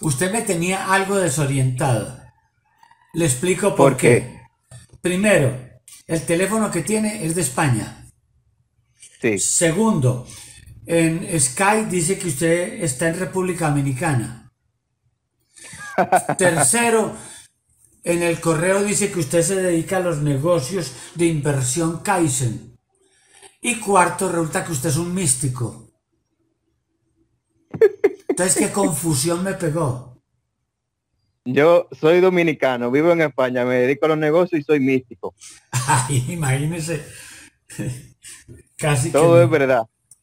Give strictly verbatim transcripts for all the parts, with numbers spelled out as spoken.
Usted me tenía algo desorientado. Le explico por ¿Por qué? qué. Primero, el teléfono que tiene es de España. Sí. Segundo, en Sky dice que usted está en República Dominicana. Tercero, en el correo dice que usted se dedica a los negocios de inversión Kaizen. Y cuarto, resulta que usted es un místico. Entonces, qué confusión me pegó. Yo soy dominicano, vivo en España, me dedico a los negocios y soy místico. Ay, imagínese, casi que Todo es no. verdad.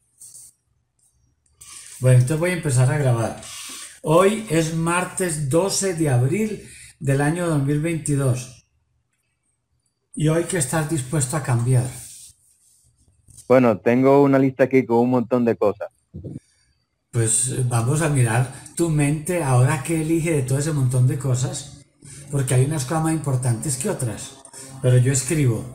Bueno, entonces voy a empezar a grabar. Hoy es martes doce de abril del año dos mil veintidós y hoy hay que estar dispuesto a cambiar. Bueno, tengo una lista aquí con un montón de cosas. Pues eh, vamos a mirar tu mente ahora que elige de todo ese montón de cosas, porque hay unas cosas más importantes que otras. Pero yo escribo.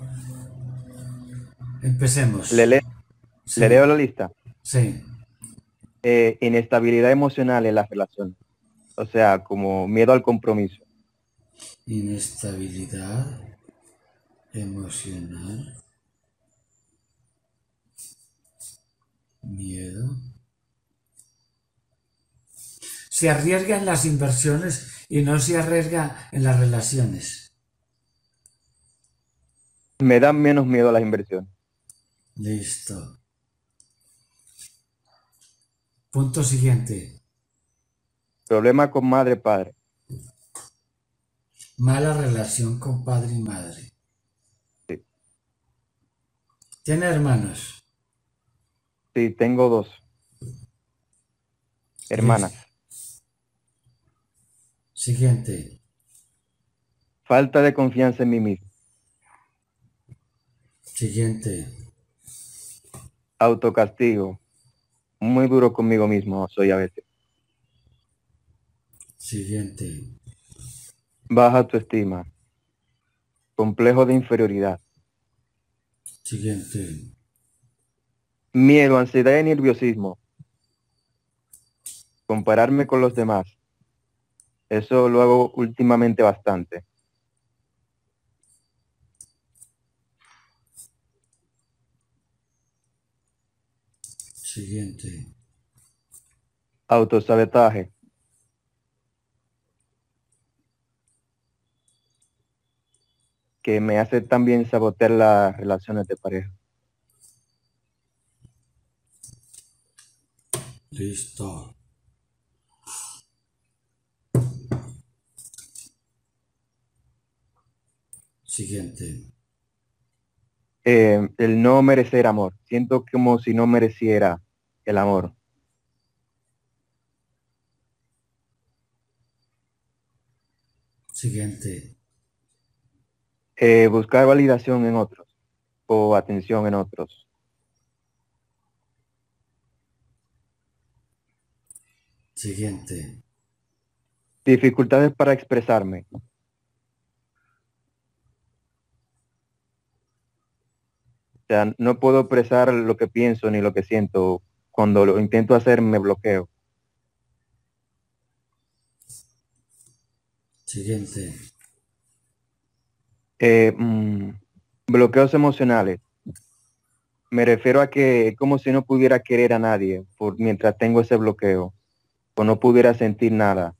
Le, Empecemos. le- le leo Sí, la lista. sí. Eh, inestabilidad emocional en las relaciones. O sea, como miedo al compromiso. Inestabilidad emocional, miedo. Se arriesga en las inversiones y no se arriesga en las relaciones. Me dan menos miedo a las inversiones. Listo. Punto siguiente. Problema con madre-padre. Mala relación con padre y madre. Sí, ¿Tiene hermanos? sí, tengo dos hermanas. Listo. Siguiente. Falta de confianza en mí mismo. Siguiente. Autocastigo. Muy duro conmigo mismo soy a veces. Siguiente. Baja autoestima. Complejo de inferioridad. Siguiente. Miedo, ansiedad y nerviosismo. Compararme con los demás. Eso lo hago últimamente bastante. Siguiente. Autosabotaje. Que me hace también sabotear las relaciones de pareja. Listo. Siguiente. Eh, el no merecer amor. Siento como si no mereciera el amor. Siguiente. Eh, buscar validación en otros o atención en otros. Siguiente. Dificultades para expresarme. O sea, no puedo expresar lo que pienso ni lo que siento. Cuando lo intento hacer me bloqueo. Siguiente. Eh, mm, bloqueos emocionales. Me refiero a que es como si no pudiera querer a nadie por, mientras tengo ese bloqueo o no pudiera sentir nada.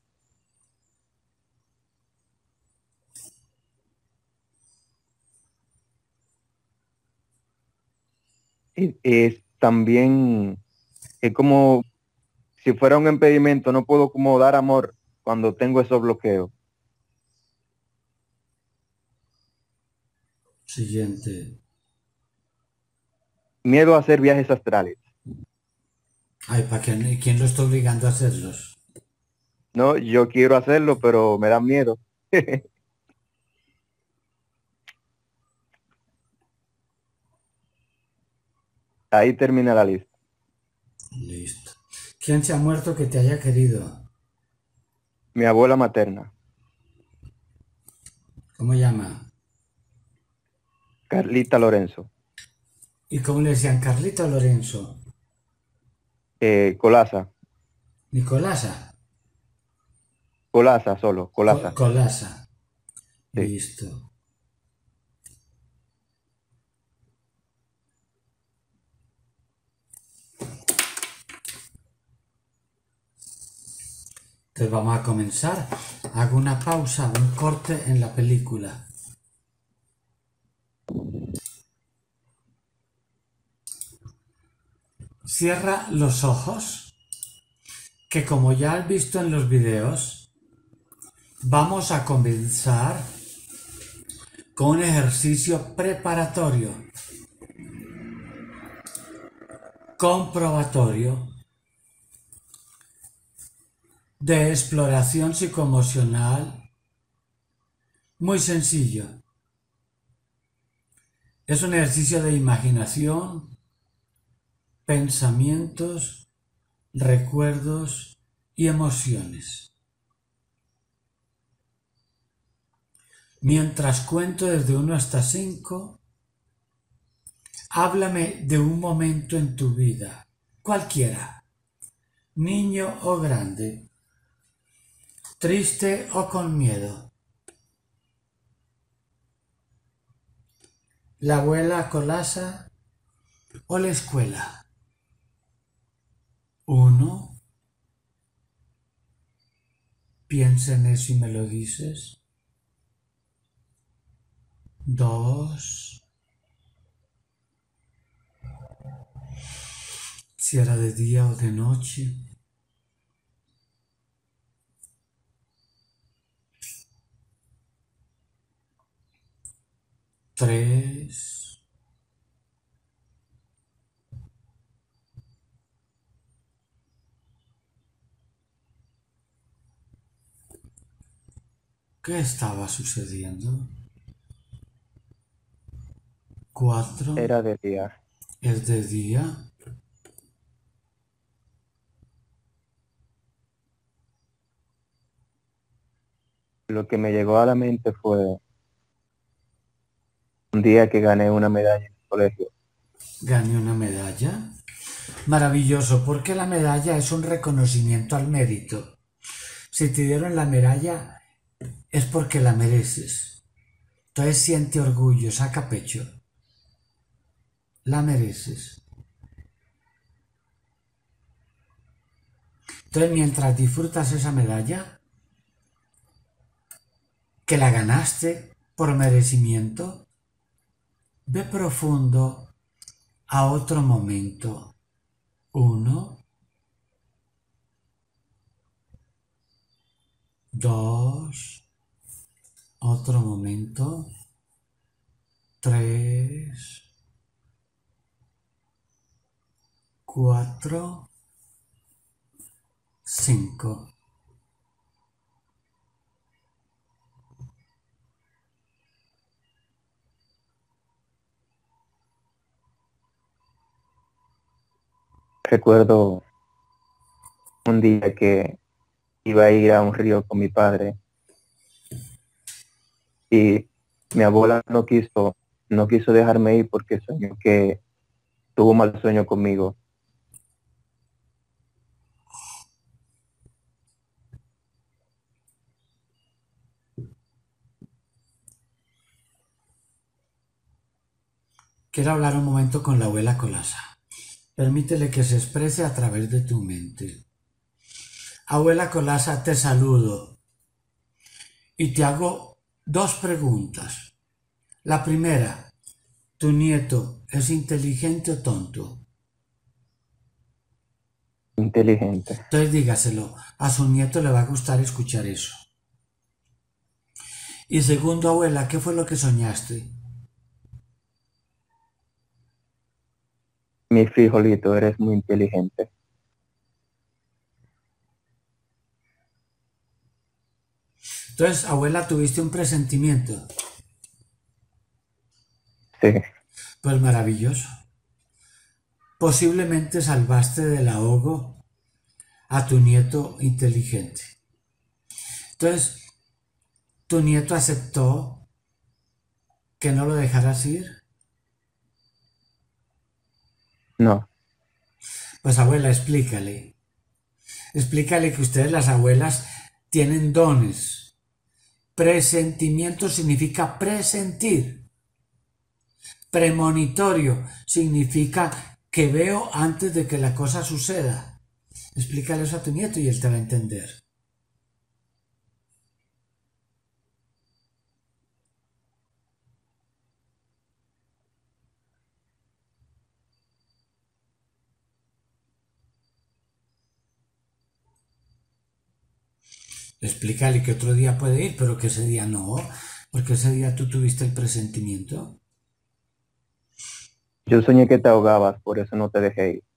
Y es también, es como si fuera un impedimento, no puedo como dar amor cuando tengo esos bloqueos. Siguiente. Miedo a hacer viajes astrales. Ay, ¿para qué? ¿Quién lo está obligando a hacerlos? No, yo quiero hacerlo, pero me da miedo. Ahí termina la lista. Listo. ¿Quién se ha muerto que te haya querido? Mi abuela materna, ¿Cómo llama? Carlita Lorenzo, ¿Y cómo le decían? Carlito Lorenzo. eh, Colasa, Nicolasa. Colasa solo, Co- colasa. Colasa. Sí. Listo. Entonces vamos a comenzar. Hago una pausa, un corte en la película. Cierra los ojos, que como ya has visto en los videos, vamos a comenzar con un ejercicio preparatorio, comprobatorio, de exploración psicoemocional, muy sencillo. Es un ejercicio de imaginación, pensamientos, recuerdos y emociones. Mientras cuento desde uno hasta cinco, háblame de un momento en tu vida, cualquiera, niño o grande, triste o con miedo. La abuela Colasa o la escuela. Uno. Piensa en eso y me lo dices. Dos. Si era de día o de noche. Tres. ¿Qué estaba sucediendo? Cuatro. Era de día. Es de día. Lo que me llegó a la mente fue un día que gané una medalla en el colegio. Gané una medalla. Maravilloso, porque la medalla es un reconocimiento al mérito. Si te dieron la medalla es porque la mereces. Entonces siente orgullo, saca pecho. La mereces. Entonces mientras disfrutas esa medalla, que la ganaste por merecimiento, ve profundo a otro momento. Uno, dos, otro momento, tres, cuatro, cinco. Recuerdo un día que iba a ir a un río con mi padre y mi abuela no quiso, no quiso dejarme ir porque soñó que tuvo un mal sueño conmigo. Quiero hablar un momento con la abuela Colasa. Permítele que se exprese a través de tu mente. Abuela Colasa, te saludo y te hago dos preguntas. La primera, ¿tu nieto es inteligente o tonto? Inteligente. Entonces dígaselo, a su nieto le va a gustar escuchar eso. Y segundo, abuela, ¿qué fue lo que soñaste? Mi frijolito, eres muy inteligente. Entonces, abuela, ¿tuviste un presentimiento? Sí, Pues maravilloso. Posiblemente salvaste del ahogo a tu nieto inteligente. Entonces, ¿tu nieto aceptó que no lo dejaras ir? no, Pues abuela, explícale. Explícale que ustedes las abuelas tienen dones. Presentimiento significa presentir. Premonitorio significa que veo antes de que la cosa suceda. Explícale eso a tu nieto y él te va a entender. Explícale que otro día puede ir, pero que ese día no, porque ese día tú tuviste el presentimiento. Yo soñé que te ahogabas, por eso no te dejé ir.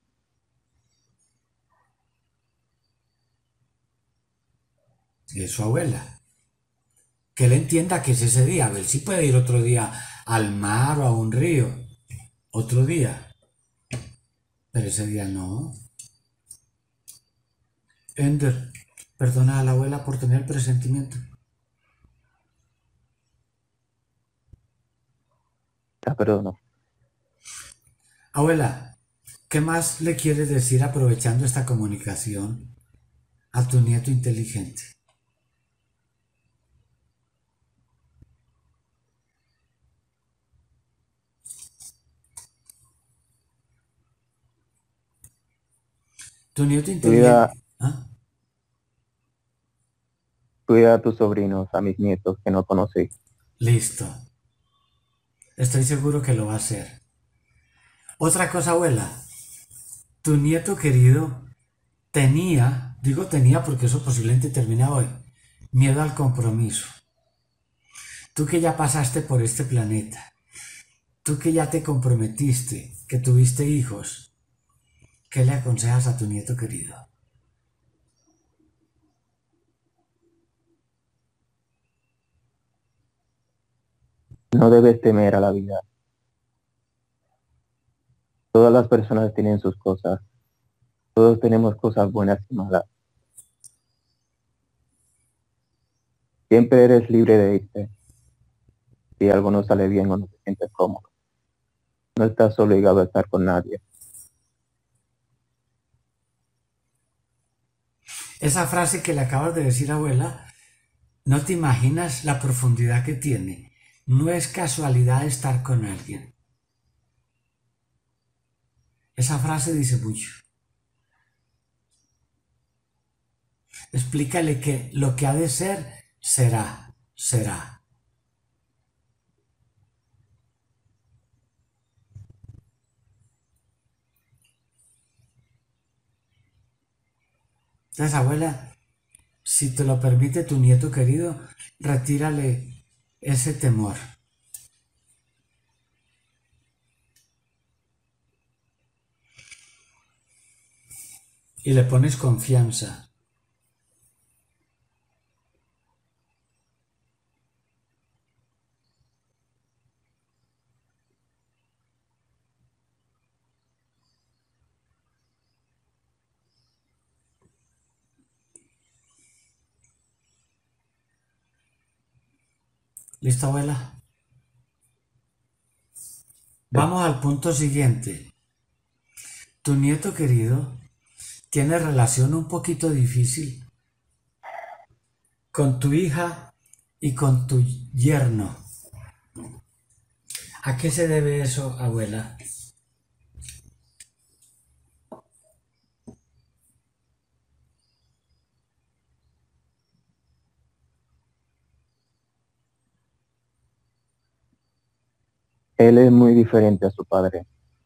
Y es su abuela. Que él entienda que es ese día. A ver si puede ir otro día al mar o a un río. Otro día. Pero ese día no. Ender, perdona a la abuela por tener el presentimiento. Te perdono. Abuela, ¿qué más le quieres decir aprovechando esta comunicación a tu nieto inteligente? Tu nieto Cuida, inteligente. ¿Ah? cuida a tus sobrinos, a mis nietos que no conocí. Listo. Estoy seguro que lo va a hacer. Otra cosa, abuela. Tu nieto querido tenía, digo tenía porque eso posiblemente termina hoy, miedo al compromiso. Tú que ya pasaste por este planeta, tú que ya te comprometiste, que tuviste hijos, ¿qué le aconsejas a tu nieto querido? No debes temer a la vida. Todas las personas tienen sus cosas. Todos tenemos cosas buenas y malas. Siempre eres libre de irte. Si algo no sale bien o no te sientes cómodo, no estás obligado a estar con nadie. Esa frase que le acabas de decir, abuela, no te imaginas la profundidad que tiene. No es casualidad estar con alguien. Esa frase dice mucho. Explícale que lo que ha de ser, será, será. Entonces, abuela, si te lo permite tu nieto querido, retírale ese temor. Y le pones confianza. ¿Listo, abuela? Vamos al punto siguiente. Tu nieto querido tiene relación un poquito difícil con tu hija y con tu yerno. ¿A qué se debe eso, abuela? Él es muy diferente a su padre.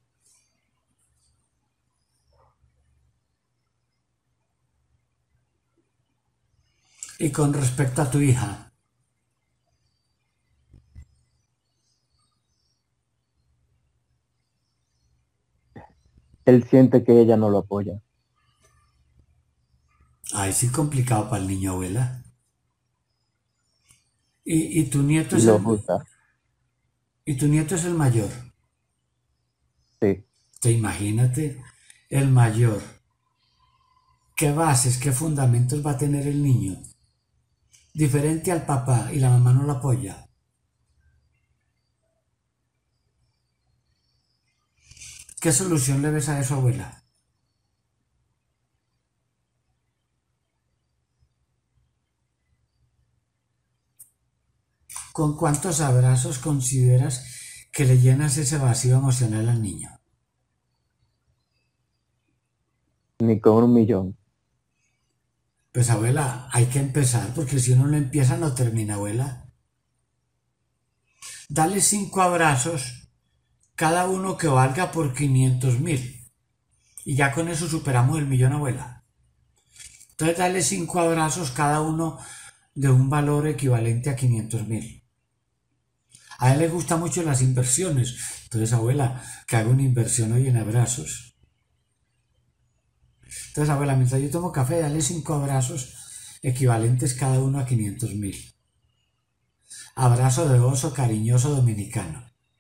Y con respecto a tu hija, Él siente que ella no lo apoya ay, sí complicado para el niño, abuela. Y, y tu nieto y es lo el, juzga. y tu nieto es el mayor. Sí, Te imagínate el mayor. ¿Qué bases, qué fundamentos va a tener el niño? Diferente al papá y la mamá no lo apoya. ¿Qué solución le ves a eso, abuela? ¿Con cuántos abrazos consideras que le llenas ese vacío emocional al niño? Ni con un millón. Pues abuela, hay que empezar, porque si uno no empieza no termina, abuela. Dale cinco abrazos, cada uno que valga por quinientos mil. Y ya con eso superamos el millón, abuela. Entonces dale cinco abrazos, cada uno de un valor equivalente a quinientos mil. A él le gustan mucho las inversiones. Entonces, abuela, que haga una inversión hoy en abrazos. Entonces, abuela, mientras yo tomo café, dale cinco abrazos equivalentes cada uno a quinientos mil. Abrazo de oso cariñoso dominicano.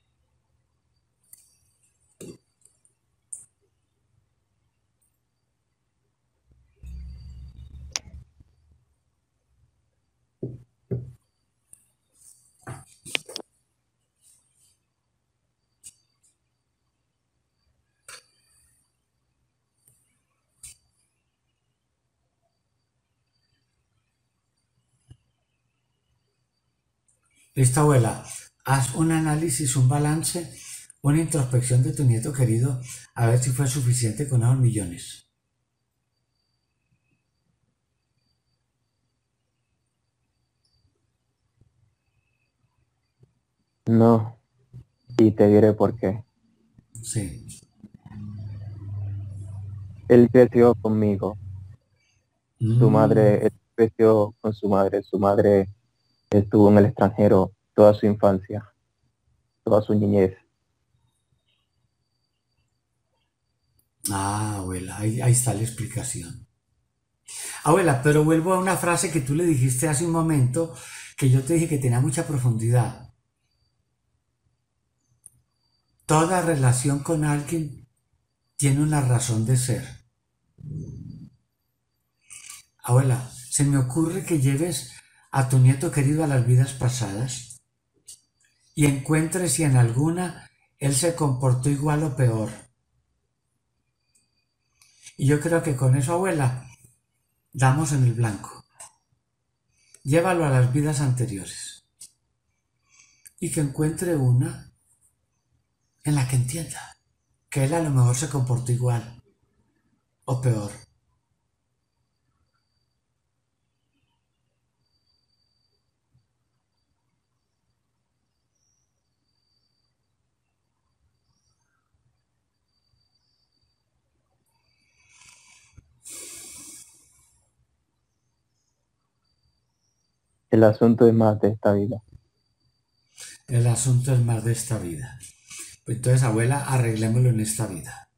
Listo, abuela. Haz un análisis, un balance, una introspección de tu nieto querido, a ver si fue suficiente con esos millones. No, y te diré por qué. Sí. Él creció conmigo. Su Mm. madre, él creció con su madre. Su madre estuvo en el extranjero toda su infancia, toda su niñez. Ah, abuela, ahí, ahí está la explicación. Abuela, pero vuelvo a una frase que tú le dijiste hace un momento, que yo te dije que tenía mucha profundidad. Toda relación con alguien tiene una razón de ser. Abuela, se me ocurre que lleves a tu nieto querido a las vidas pasadas y encuentres si en alguna él se comportó igual o peor. Y yo creo que con eso, abuela, damos en el blanco. Llévalo a las vidas anteriores y que encuentre una en la que entienda que él a lo mejor se comportó igual o peor. El asunto es más de esta vida. El asunto es más de esta vida. Pues entonces, abuela, arreglémoslo en esta vida.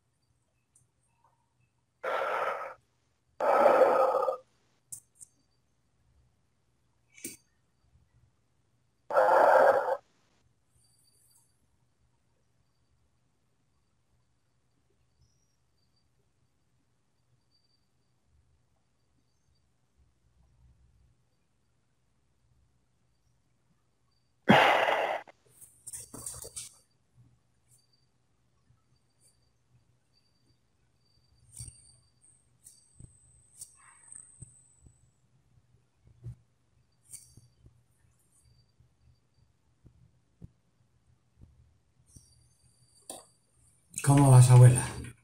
¿Cómo vas, abuela?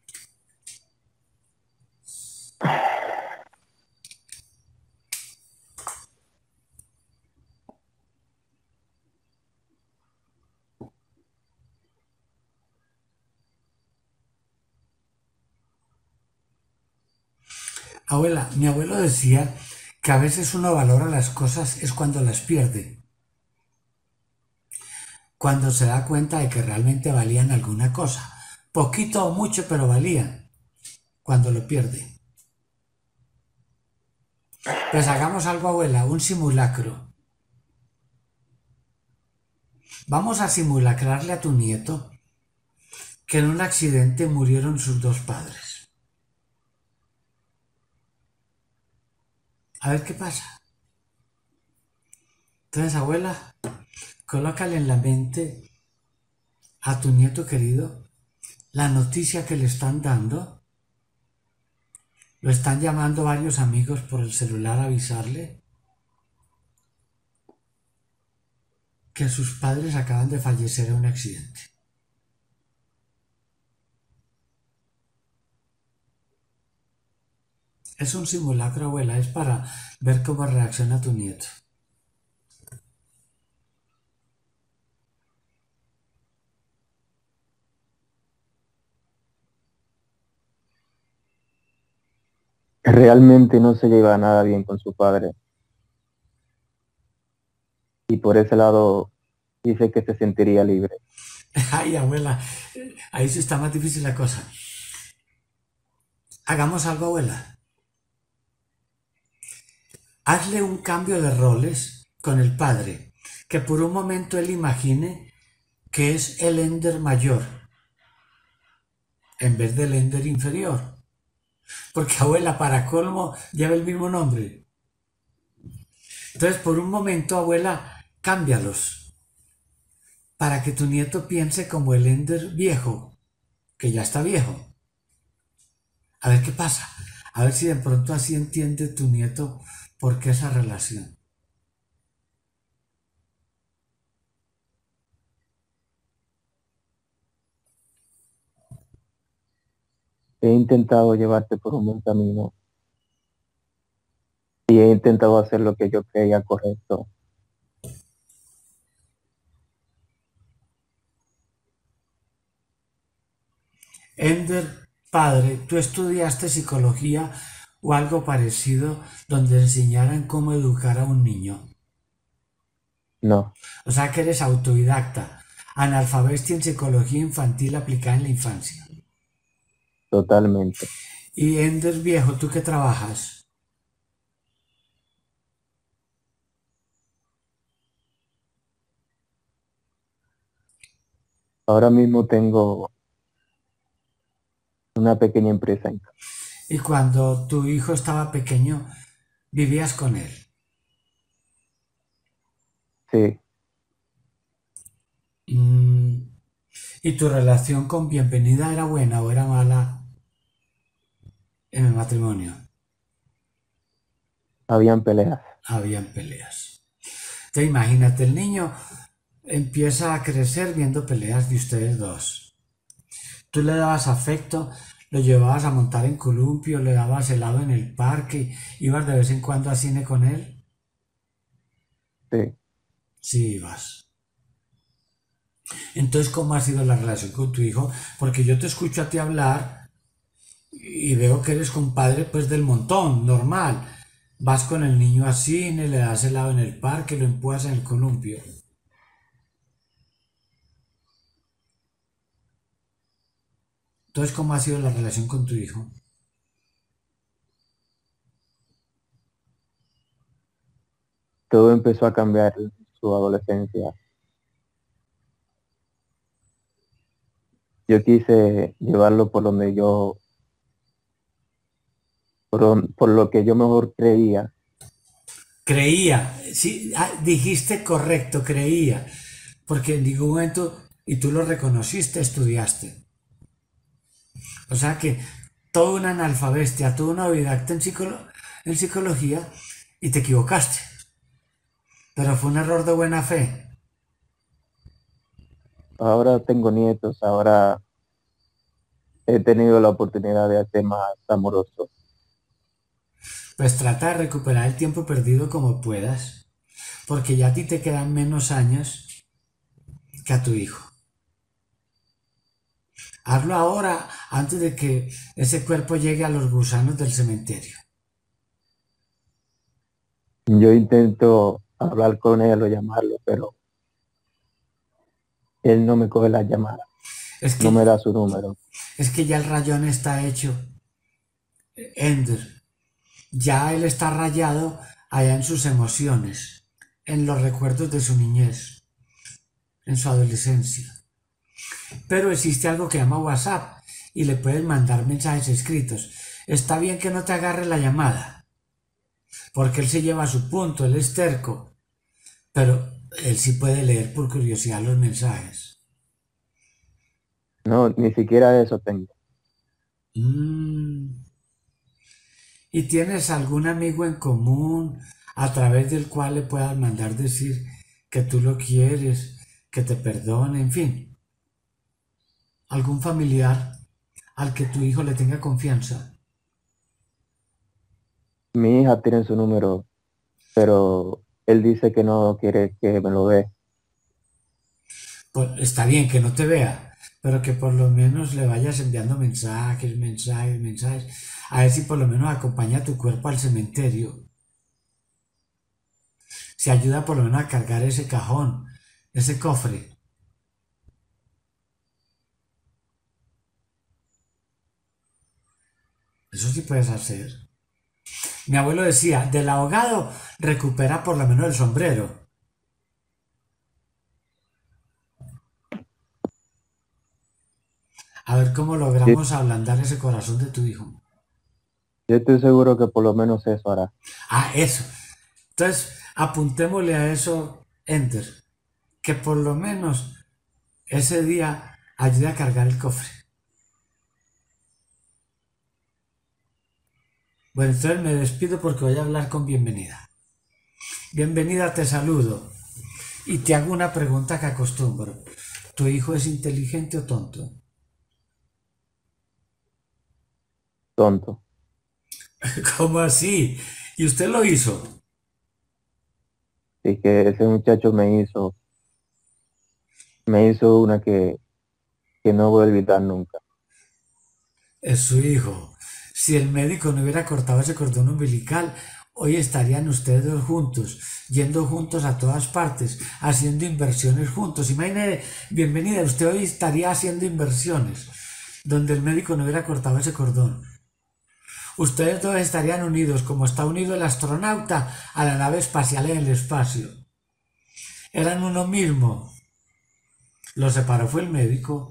Abuela, mi abuelo decía que a veces uno valora las cosas es cuando las pierde, cuando se da cuenta de que realmente valían alguna cosa, poquito o mucho, pero valían, cuando lo pierde. Pues hagamos algo, abuela, un simulacro. Vamos a simulacrarle a tu nieto que en un accidente murieron sus dos padres. A ver qué pasa. Entonces, abuela, colócale en la mente a tu nieto querido la noticia que le están dando. Lo están llamando varios amigos por el celular a avisarle. que sus padres acaban de fallecer en un accidente. Es un simulacro, abuela, es para ver cómo reacciona tu nieto. Realmente no se lleva nada bien con su padre. Y por ese lado dice que se sentiría libre. Ay, abuela, ahí sí está más difícil la cosa. Hagamos algo, abuela. Hazle un cambio de roles con el padre, que por un momento él imagine que es el Ender mayor en vez del Ender inferior. Porque abuela, para colmo, lleva el mismo nombre. Entonces, por un momento, abuela, cámbialos para que tu nieto piense como el Ender viejo, que ya está viejo. A ver qué pasa. A ver si de pronto así entiende tu nieto por qué esa relación. He intentado llevarte por un buen camino y he intentado hacer lo que yo creía correcto. Ender, padre, ¿tú estudiaste psicología o algo parecido donde enseñaran cómo educar a un niño? No, O sea que eres autodidacta, analfabestia en psicología infantil aplicada en la infancia. totalmente. Y Ender viejo, ¿tú qué trabajas? Ahora mismo tengo una pequeña empresa en casa. Y cuando tu hijo estaba pequeño, vivías con él. Sí, Mm, ¿y tu relación con Bienvenida era buena o era mala en el matrimonio? habían peleas. Habían peleas. Te imagínate, el niño empieza a crecer viendo peleas de ustedes dos. Tú le dabas afecto, lo llevabas a montar en columpio, le dabas helado en el parque, ibas de vez en cuando a cine con él. Sí. Sí, ibas. Entonces, ¿cómo ha sido la relación con tu hijo? Porque yo te escucho a ti hablar y veo que eres compadre pues del montón, normal. Vas con el niño a cine, le das helado en el parque, lo empujas en el columpio. Entonces, ¿cómo ha sido la relación con tu hijo? Todo empezó a cambiar en su adolescencia. Yo quise llevarlo por donde yo, por, don- por lo que yo mejor creía. Creía, sí, ah, dijiste correcto, creía, porque en ningún momento, y tú lo reconociste, estudiaste. O sea que toda una analfabestia, toda una autodidacta en, psicolo- en psicología y te equivocaste. Pero fue un error de buena fe. Ahora tengo nietos, ahora he tenido la oportunidad de hacer más amoroso. Pues trata de recuperar el tiempo perdido como puedas, porque ya a ti te quedan menos años que a tu hijo. Hazlo ahora antes de que ese cuerpo llegue a los gusanos del cementerio. Yo intento hablar con él o llamarlo, pero él no me coge las llamadas, Es no me que, da su número. es que ya el rayón está hecho, Ender. Ya él está rayado allá en sus emociones, en los recuerdos de su niñez, en su adolescencia. Pero existe algo que llama WhatsApp y le puedes mandar mensajes escritos. Está bien que no te agarre la llamada, porque él se lleva a su punto, él es terco, pero él sí puede leer por curiosidad los mensajes. No, ni siquiera eso tengo. Mm. ¿Y tienes algún amigo en común a través del cual le puedas mandar decir que tú lo quieres, que te perdone, en fin. Algún familiar al que tu hijo le tenga confianza. Mi hija tiene su número, pero él dice que no quiere que me lo dé. Pues está bien que no te vea, pero que por lo menos le vayas enviando mensajes, mensajes, mensajes. A ver si por lo menos acompaña a tu cuerpo al cementerio. Si ayuda por lo menos a cargar ese cajón, ese cofre. Eso sí puedes hacer. Mi abuelo decía, del ahogado recupera por lo menos el sombrero. A ver cómo Yo, logramos ablandar ese corazón de tu hijo. yo estoy seguro que por lo menos eso hará. Ah, eso. Entonces, apuntémosle a eso, enter. Que por lo menos ese día ayude a cargar el cofre. Bueno, entonces me despido porque voy a hablar con Bienvenida. Bienvenida, te saludo. Y te hago una pregunta que acostumbro. ¿Tu hijo es inteligente o tonto? Tonto. ¿Cómo así? ¿Y usted lo hizo? Así que ese muchacho me hizo, me hizo una que, que no voy a olvidar nunca. Es su hijo. Si el médico no hubiera cortado ese cordón umbilical, hoy estarían ustedes dos juntos, yendo juntos a todas partes, haciendo inversiones juntos. Imagínese, Bienvenida, usted hoy estaría haciendo inversiones donde el médico no hubiera cortado ese cordón. Ustedes dos estarían unidos como está unido el astronauta a la nave espacial en el espacio. Eran uno mismo. Lo separó fue el médico.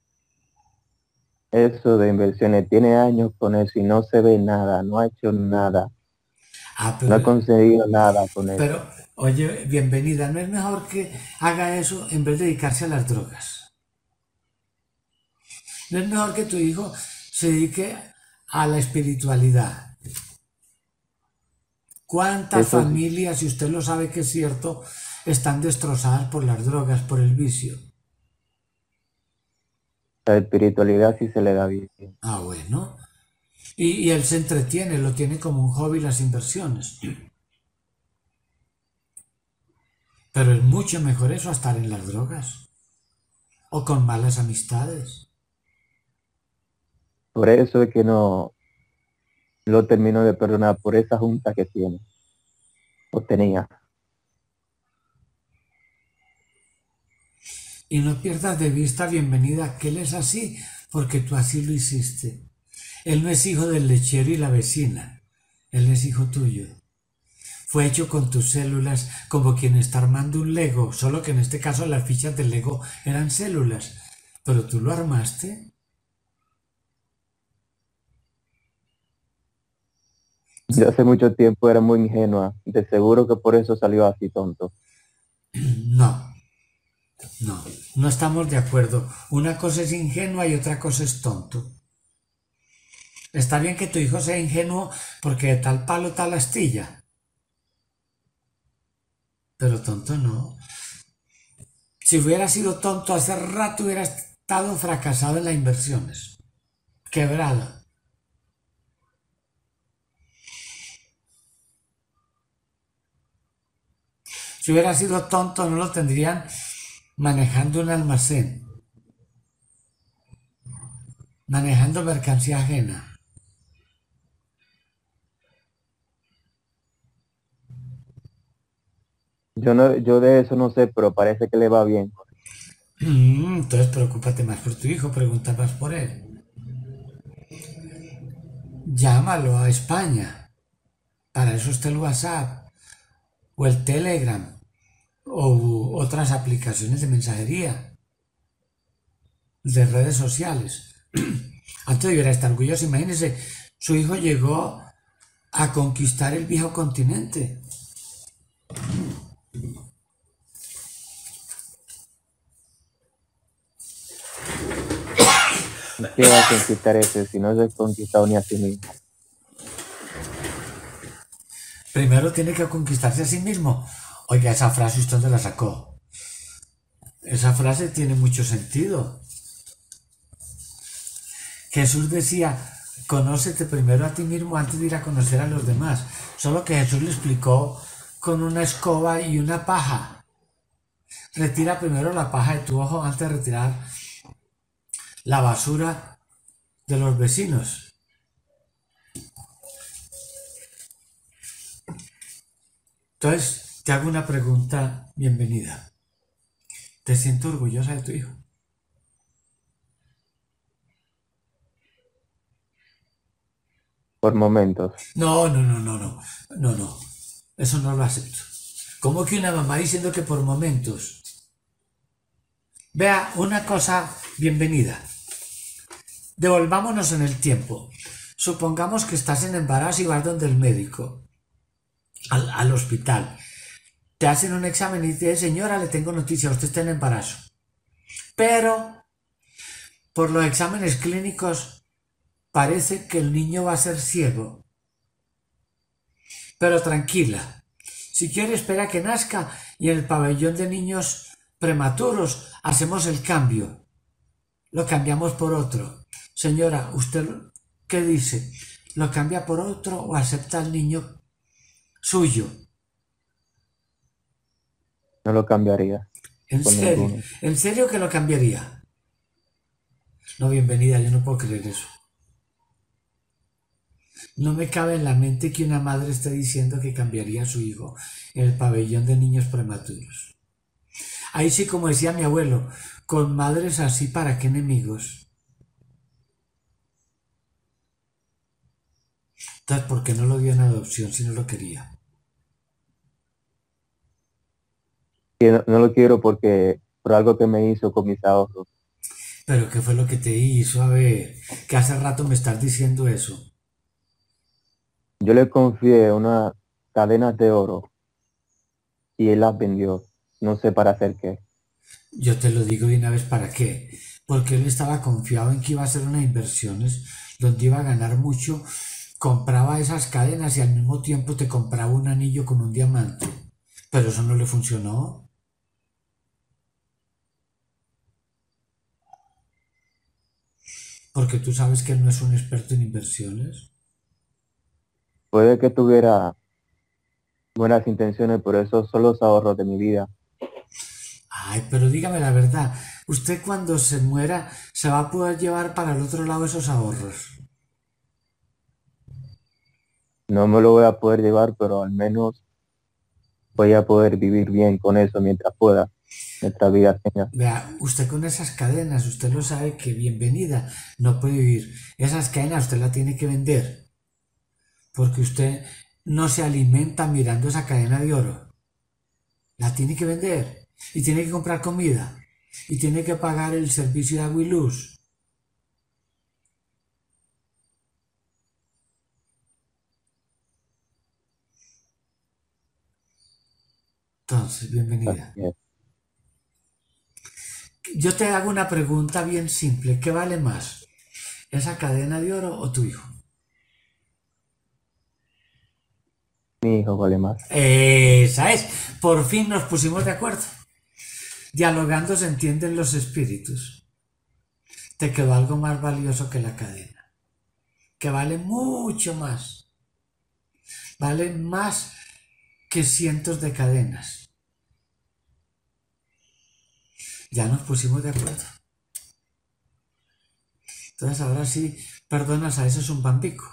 Eso de inversiones, tiene años con eso y no se ve nada, no ha hecho nada, Ah, no ha pero, conseguido nada con eso. pero, oye, Bienvenida, ¿no es mejor que haga eso en vez de dedicarse a las drogas? ¿No es mejor que tu hijo se dedique a la espiritualidad? ¿Cuántas Eso sí, familias, si usted lo sabe que es cierto, están destrozadas por las drogas, por el vicio? la espiritualidad sí se le da bien. Ah, bueno. Y, y él se entretiene, lo tiene como un hobby las inversiones. Pero es mucho mejor eso a estar en las drogas o con malas amistades. Por eso es que no lo termino de perdonar por esa junta que tiene, o tenía. Y no pierdas de vista, Bienvenida, que él es así porque tú así lo hiciste. Él no es hijo del lechero y la vecina, él es hijo tuyo. Fue hecho con tus células como quien está armando un Lego, solo que en este caso las fichas del Lego eran células. Pero tú lo armaste. Yo hace mucho tiempo era muy ingenua, de seguro que por eso salió así tonto. No, no, no estamos de acuerdo. Una cosa es ingenua y otra cosa es tonto. Está bien que tu hijo sea ingenuo porque de tal palo tal astilla, pero tonto no. Si hubiera sido tonto hace rato hubiera estado fracasado en las inversiones, quebrado. Si hubiera sido tonto no lo tendrían manejando un almacén, manejando mercancía ajena. Yo no, yo de eso no sé, pero parece que le va bien. Mm, entonces preocúpate más por tu hijo, pregunta más por él. Llámalo a España. Para eso está el WhatsApp o el Telegram o otras aplicaciones de mensajería, de redes sociales. Antes debiera estar orgulloso. Imagínese, su hijo llegó a conquistar el viejo continente. ¿Qué va a conquistar ese si no se ha conquistado ni a sí mismo? Primero tiene que conquistarse a sí mismo. Oiga, esa frase usted dónde la sacó. Esa frase tiene mucho sentido. Jesús decía, conócete primero a ti mismo antes de ir a conocer a los demás. Solo que Jesús le explicó con una escoba y una paja. Retira primero la paja de tu ojo antes de retirar la basura de los vecinos. Entonces, te hago una pregunta, bienvenida. ¿Te sientes orgullosa de tu hijo? Por momentos. No, no, no, no, no, no, no. Eso no lo acepto. ¿Cómo que una mamá diciendo que por momentos? Vea, una cosa, bienvenida. Devolvámonos en el tiempo. Supongamos que estás en embarazo y vas donde el médico, al, al hospital. Te hacen un examen y te dicen, señora, le tengo noticia, usted está en embarazo. Pero, por los exámenes clínicos, parece que el niño va a ser ciego. Pero tranquila, si quiere espera que nazca y en el pabellón de niños prematuros hacemos el cambio. Lo cambiamos por otro. Señora, ¿usted qué dice? ¿Lo cambia por otro o acepta al niño suyo? No lo cambiaría. ¿En Por serio? ninguno. ¿En serio que lo cambiaría? No, bienvenida, yo no puedo creer eso. No me cabe en la mente que una madre esté diciendo que cambiaría a su hijo en el pabellón de niños prematuros. Ahí sí, como decía mi abuelo, con madres así, ¿para qué enemigos? Entonces, ¿por qué no lo dio en adopción si no lo quería? Y no, no lo quiero porque por algo que me hizo con mis ahorros. ¿Pero qué fue lo que te hizo? A ver, que hace rato me estás diciendo eso. Yo le confié unas cadenas de oro y él las vendió. No sé para hacer qué. Yo te lo digo de una vez, ¿para qué? Porque él estaba confiado en que iba a hacer unas inversiones donde iba a ganar mucho, compraba esas cadenas y al mismo tiempo te compraba un anillo con un diamante. Pero eso no le funcionó. Porque tú sabes que él no es un experto en inversiones. Puede que tuviera buenas intenciones, pero esos son los ahorros de mi vida. Ay, pero dígame la verdad, usted cuando se muera se va a poder llevar para el otro lado esos ahorros. No me lo voy a poder llevar, pero al menos voy a poder vivir bien con eso mientras pueda, mientras vida tenga. Vea, usted con esas cadenas, usted lo sabe que bienvenida, no puede vivir. Esas cadenas usted las tiene que vender, porque usted no se alimenta mirando esa cadena de oro. La tiene que vender y tiene que comprar comida y tiene que pagar el servicio de agua y luz. Entonces, Así bienvenida. es. Yo te hago una pregunta bien simple. ¿Qué vale más? ¿Esa cadena de oro o tu hijo? Mi hijo vale más. Esa es. Por fin nos pusimos de acuerdo. Dialogando se entienden los espíritus. Te quedó algo más valioso que la cadena, que vale mucho más. Vale más que cientos de cadenas. Ya nos pusimos de acuerdo. Entonces ahora sí, perdonas a ese zumbambico.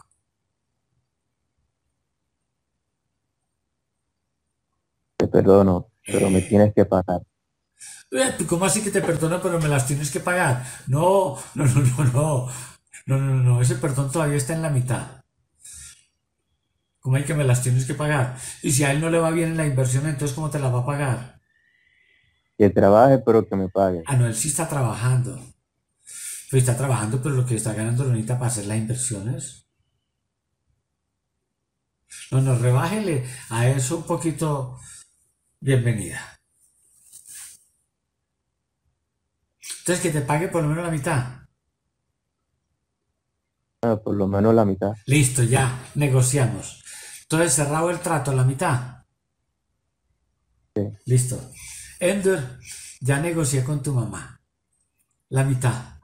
Te perdono, pero me tienes que pagar. Eh, ¿Cómo así que te perdono pero me las tienes que pagar? No, no, no, no, no. No, no, no, ese perdón todavía está en la mitad. ¿Cómo hay que me las tienes que pagar? Y si a él no le va bien en la inversión, entonces ¿cómo te la va a pagar? Que trabaje, pero que me pague. Ah, no, él sí está trabajando. Pues está trabajando, pero lo que está ganando lo necesita para hacer las inversiones. No, no, rebájele a eso un poquito. Bienvenida. Entonces que te pague por lo menos la mitad. Ah, por lo menos la mitad. Listo, ya, negociamos. Entonces cerrado el trato, la mitad. Sí. Listo. Ender, ya negocié con tu mamá. La mitad.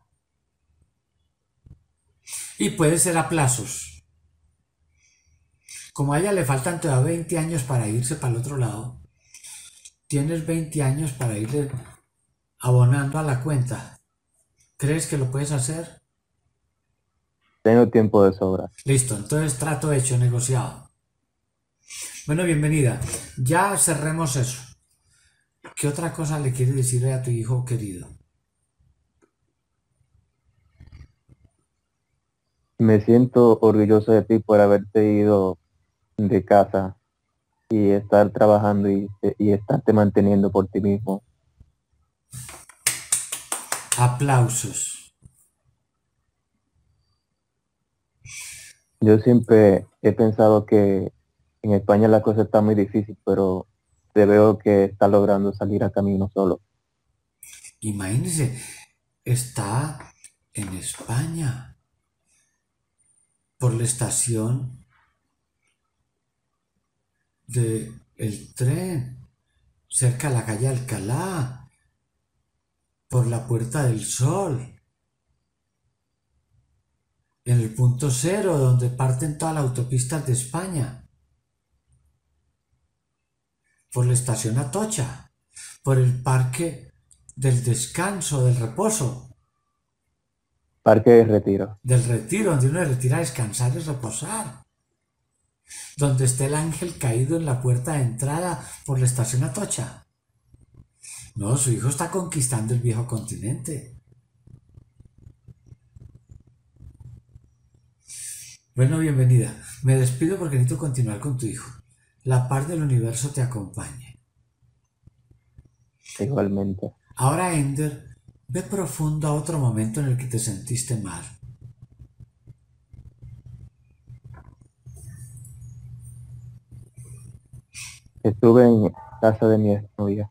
Y puede ser a plazos. Como a ella le faltan todavía veinte años para irse para el otro lado, tienes veinte años para irle abonando a la cuenta. ¿Crees que lo puedes hacer? Tengo tiempo de sobra. Listo, entonces trato hecho, negociado. Bueno, bienvenida. Ya cerremos eso. ¿Qué otra cosa le quieres decir a tu hijo querido? Me siento orgulloso de ti por haberte ido de casa y estar trabajando y, y estarte manteniendo por ti mismo. Aplausos. Yo siempre he pensado que en España la cosa está muy difícil, pero te veo que está logrando salir a camino solo. Imagínese, está en España, por la estación del tren, cerca de la calle Alcalá, por la Puerta del Sol, en el punto cero, donde parten todas las autopistas de España, por la estación Atocha, por el Parque del Descanso, del Reposo, Parque de Retiro. del Retiro, donde uno se retira a descansar y reposar, donde está el ángel caído en la puerta de entrada por la estación Atocha. No, su hijo está conquistando el viejo continente. Bueno, bienvenida. Me despido porque necesito continuar con tu hijo. La paz del universo te acompañe. Igualmente. Ahora, Ender, ve profundo a otro momento en el que te sentiste mal. Estuve en casa de mi exnovia.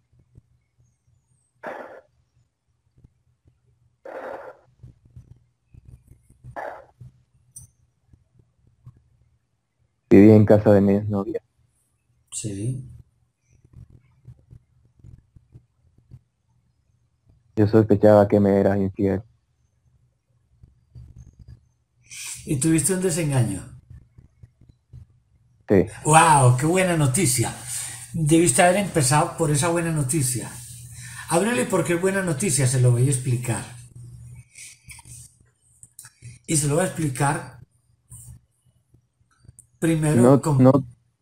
Viví en casa de mi exnovia. Sí. Yo sospechaba que me eras infiel. ¿Y tuviste un desengaño? Sí, ¡Wow! ¡Qué buena noticia! Debiste haber empezado por esa buena noticia. Háblale por qué es buena noticia, se lo voy a explicar. Y se lo voy a explicar primero no, no, con...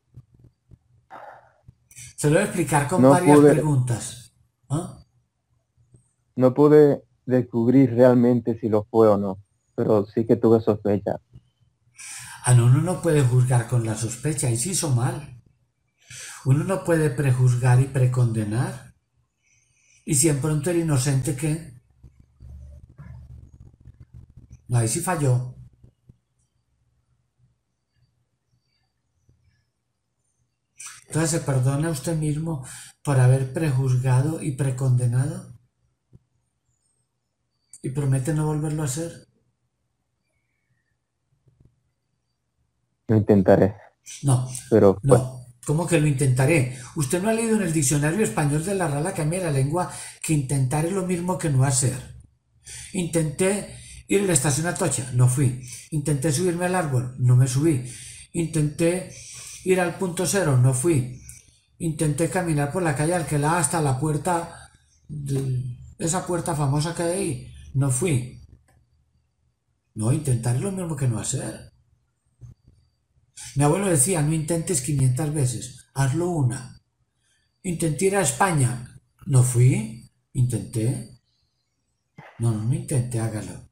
Se lo voy a explicar con no varias pude, preguntas. ¿Ah? no pude descubrir realmente si lo fue o no, pero sí que tuve sospecha. Ah, no, uno no puede juzgar con la sospecha y sí hizo mal. Uno no puede prejuzgar y precondenar. Y si en pronto el inocente, ¿qué? No, ahí sí falló. Entonces se perdona a usted mismo por haber prejuzgado y precondenado y promete no volverlo a hacer. Lo intentaré, No, pero fue, no. ¿Cómo que lo intentaré? Usted no ha leído en el diccionario español de la Real Academia de la Lengua que intentar es lo mismo que no hacer. Intenté ir a la estación Atocha, no fui. Intenté subirme al árbol, no me subí. Intenté ir al punto cero, no fui. Intenté caminar por la calle Alquelá hasta la puerta, de esa puerta famosa que hay ahí, no fui. No, intentar es lo mismo que no hacer. Mi abuelo decía, no intentes quinientas veces, hazlo una. Intenté ir a España, no fui, intenté. No, no, no intenté, hágalo.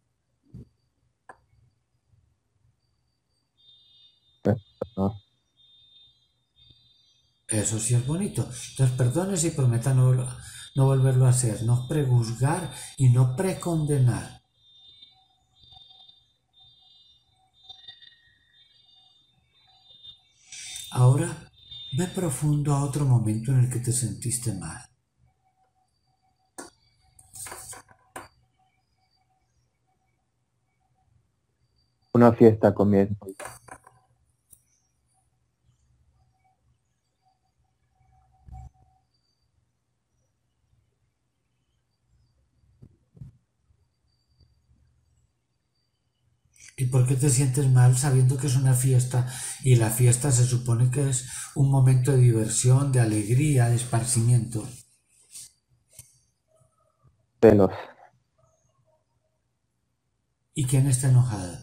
fue, no. Eso sí es bonito. Entonces, perdónese y prometa no, no volverlo a hacer, no prejuzgar y no precondenar. Ahora, ve profundo a otro momento en el que te sentiste mal. Una fiesta con mi exnovia. ¿Y por qué te sientes mal sabiendo que es una fiesta y la fiesta se supone que es un momento de diversión, de alegría, de esparcimiento? Celos. ¿Y quién está enojado?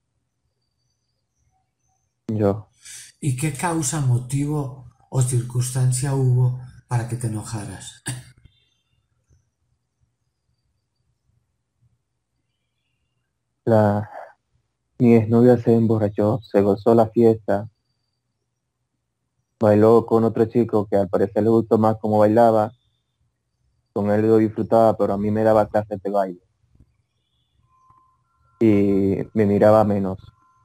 Yo. ¿Y qué causa, motivo o circunstancia hubo para que te enojaras? La, mi exnovia se emborrachó, se gozó la fiesta, bailó con otro chico que al parecer le gustó más cómo bailaba, con él lo disfrutaba, pero a mí me daba clases de baile y me miraba menos.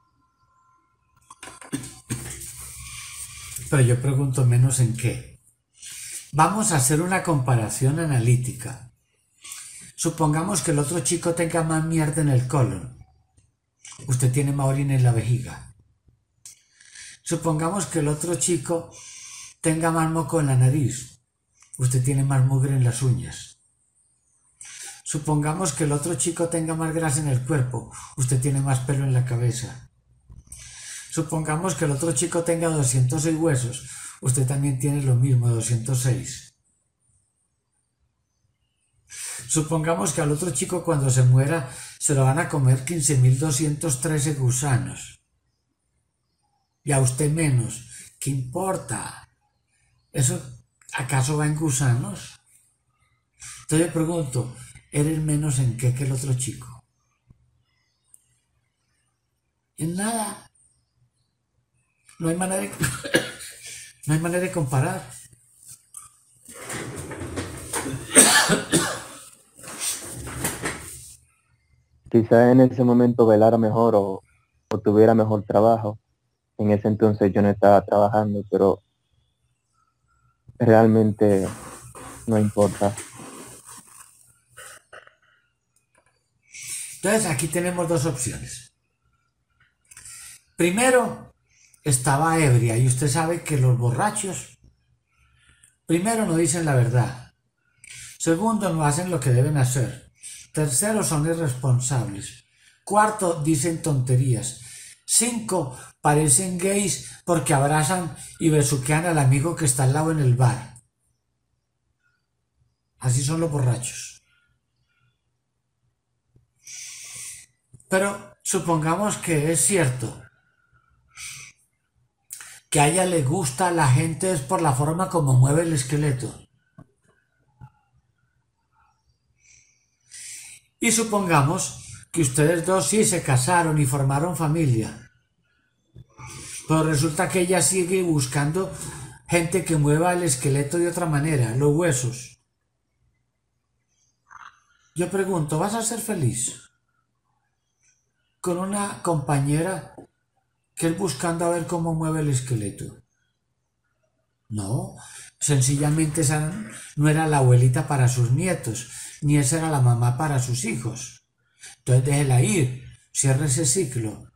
Pero yo pregunto menos en qué. Vamos a hacer una comparación analítica. Supongamos que el otro chico tenga más mierda en el colon. Usted tiene más orina en la vejiga. Supongamos que el otro chico tenga más moco en la nariz. Usted tiene más mugre en las uñas. Supongamos que el otro chico tenga más grasa en el cuerpo. Usted tiene más pelo en la cabeza. Supongamos que el otro chico tenga doscientos seis huesos. Usted también tiene lo mismo, doscientos seis. Supongamos que al otro chico cuando se muera se lo van a comer quince mil doscientos trece gusanos. Y a usted menos. ¿Qué importa? ¿Eso acaso va en gusanos? Entonces yo pregunto, ¿eres menos en qué que el otro chico? En nada. No hay manera de, no hay manera de comparar. Quizá en ese momento bailara mejor o, o tuviera mejor trabajo. En ese entonces yo no estaba trabajando, pero realmente no importa. Entonces aquí tenemos dos opciones. Primero, estaba ebria y usted sabe que los borrachos, primero, no dicen la verdad. Segundo, no hacen lo que deben hacer. Tercero, son irresponsables. Cuarto, dicen tonterías. Cinco, parecen gays porque abrazan y besuquean al amigo que está al lado en el bar. Así son los borrachos. Pero supongamos que es cierto que a ella le gusta a la gente es por la forma como mueve el esqueleto. Y supongamos que ustedes dos sí se casaron y formaron familia. Pero resulta que ella sigue buscando gente que mueva el esqueleto de otra manera, los huesos. Yo pregunto, ¿vas a ser feliz con una compañera que es buscando a ver cómo mueve el esqueleto? No, sencillamente esa no era la abuelita para sus nietos, ni esa era la mamá para sus hijos. Entonces déjela ir, cierre ese ciclo.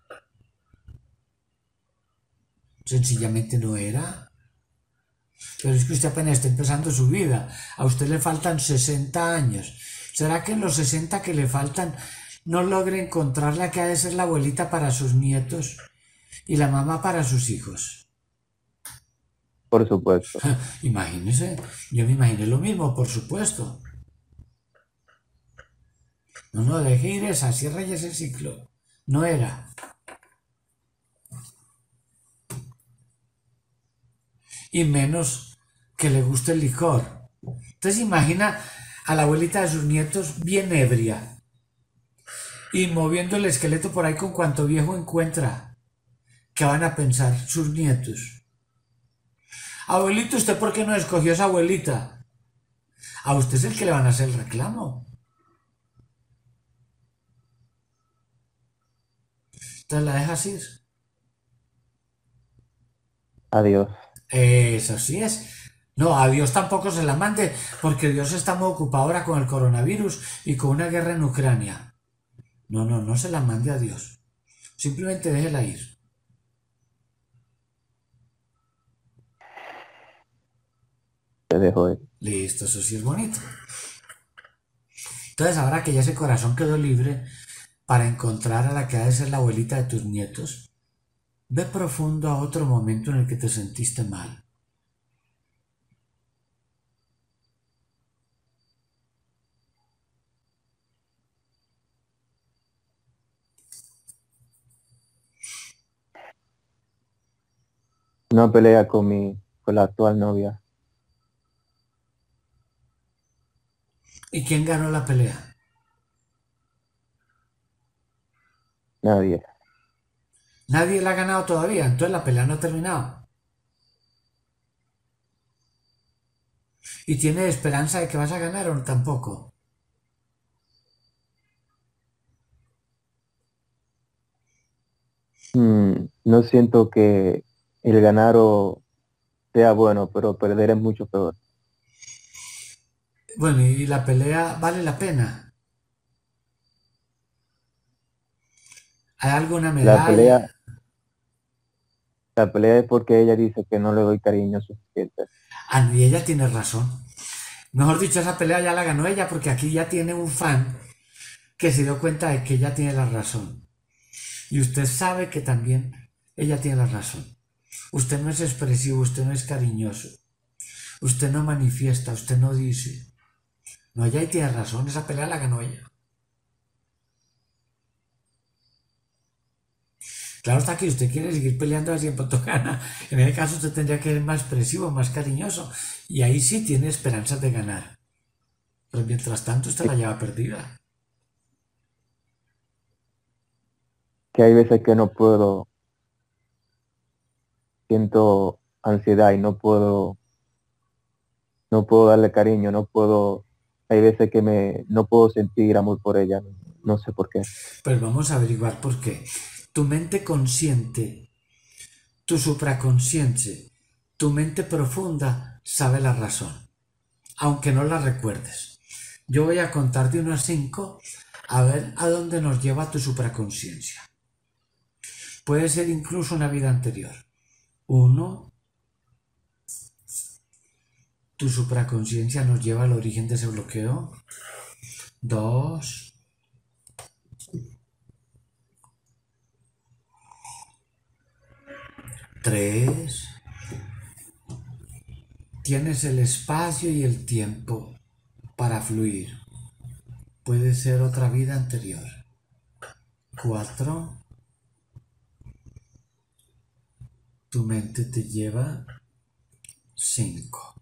Sencillamente no era. Pero es que usted apenas está empezando su vida. A usted le faltan sesenta años. ¿Será que en los sesenta que le faltan no logre encontrar la que ha de ser la abuelita para sus nietos y la mamá para sus hijos? Por supuesto. Imagínese, yo me imaginé lo mismo, por supuesto. No, no, deje ir esa, cierre ya ese ciclo. No era. Y menos que le guste el licor. Entonces imagina a la abuelita de sus nietos bien ebria y moviendo el esqueleto por ahí con cuanto viejo encuentra. ¿Qué van a pensar sus nietos? Abuelito, ¿usted por qué no escogió esa abuelita? A usted es el que le van a hacer el reclamo. Entonces la deja así. Adiós. Eso sí es. No, a Dios tampoco se la mande, porque Dios está muy ocupado ahora con el coronavirus y con una guerra en Ucrania. No, no, no se la mande a Dios. Simplemente déjela ir. Te dejo ir. Listo, eso sí es bonito. Entonces, ahora que ya ese corazón quedó libre, para encontrar a la que ha de ser la abuelita de tus nietos. Ve profundo a otro momento en el que te sentiste mal. Una pelea con mi, con la actual novia. ¿Y quién ganó la pelea? Nadie. Nadie la ha ganado todavía, entonces la pelea no ha terminado. ¿Y tiene esperanza de que vas a ganar o tampoco? Mm, no siento que el ganar o sea bueno, pero perder es mucho peor. Bueno, ¿y la pelea vale la pena? ¿Hay alguna La pelea, medalla? la pelea es porque ella dice que no le doy cariño suficiente. Ah, y ella tiene razón. Mejor dicho, esa pelea ya la ganó ella porque aquí ya tiene un fan que se dio cuenta de que ella tiene la razón. Y usted sabe que también ella tiene la razón. Usted no es expresivo, usted no es cariñoso. Usted no manifiesta, usted no dice. No, ella ahí tiene razón, esa pelea la ganó ella. Claro está que usted quiere seguir peleando así en punto gana. En ese caso usted tendría que ser más expresivo, más cariñoso. Y ahí sí tiene esperanzas de ganar. Pero mientras tanto usted la lleva perdida. Que hay veces que no puedo, siento ansiedad y no puedo, no puedo darle cariño, no puedo, hay veces que me, no puedo sentir amor por ella, no, no sé por qué. Pues vamos a averiguar por qué. Tu mente consciente, tu supraconsciente, tu mente profunda sabe la razón, aunque no la recuerdes. Yo voy a contar de uno a cinco a ver a dónde nos lleva tu supraconciencia. Puede ser incluso una vida anterior. Uno, tu supraconciencia nos lleva al origen de ese bloqueo. Dos, tres, tienes el espacio y el tiempo para fluir. Puede ser otra vida anterior. Cuatro, tu mente te lleva. Cinco.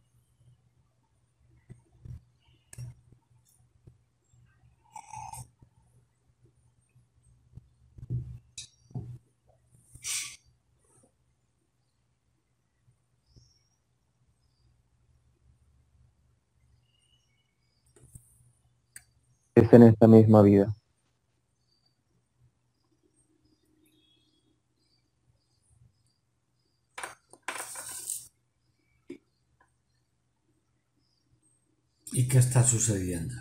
Es en esta misma vida. ¿Y qué está sucediendo?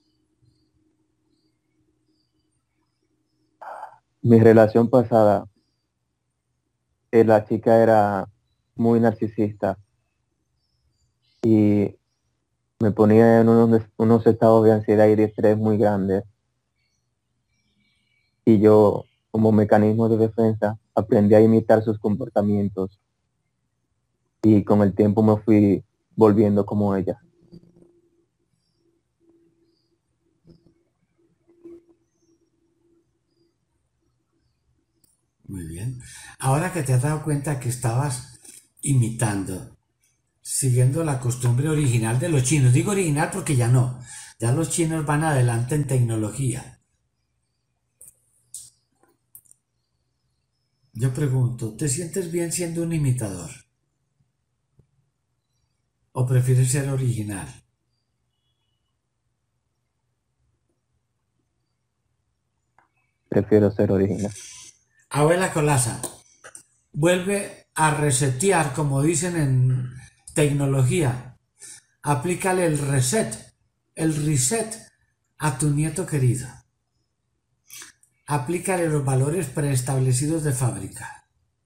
Mi relación pasada, eh, la chica era muy narcisista y me ponía en unos, unos estados de ansiedad y de estrés muy grandes. Y yo, como mecanismo de defensa, aprendí a imitar sus comportamientos y con el tiempo me fui volviendo como ella. Muy bien. Ahora que te has dado cuenta que estabas imitando, siguiendo la costumbre original de los chinos. Digo original porque ya no. Ya los chinos van adelante en tecnología. Yo pregunto, ¿te sientes bien siendo un imitador? ¿O prefieres ser original? Prefiero ser original. Abuela Colasa, vuelve a resetear, como dicen en tecnología. Aplícale el reset, el reset a tu nieto querido. Aplícale los valores preestablecidos de fábrica.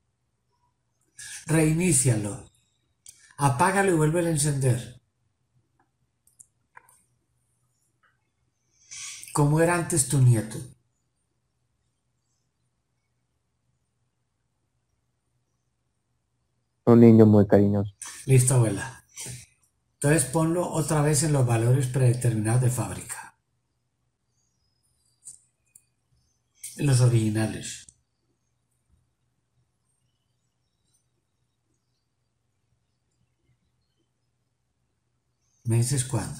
Reinícialo. Apágalo y vuélvelo a encender. Como era antes tu nieto. Un niño muy cariñoso. Listo, abuela. Entonces ponlo otra vez en los valores predeterminados de fábrica, en los originales. ¿Me dices cuándo?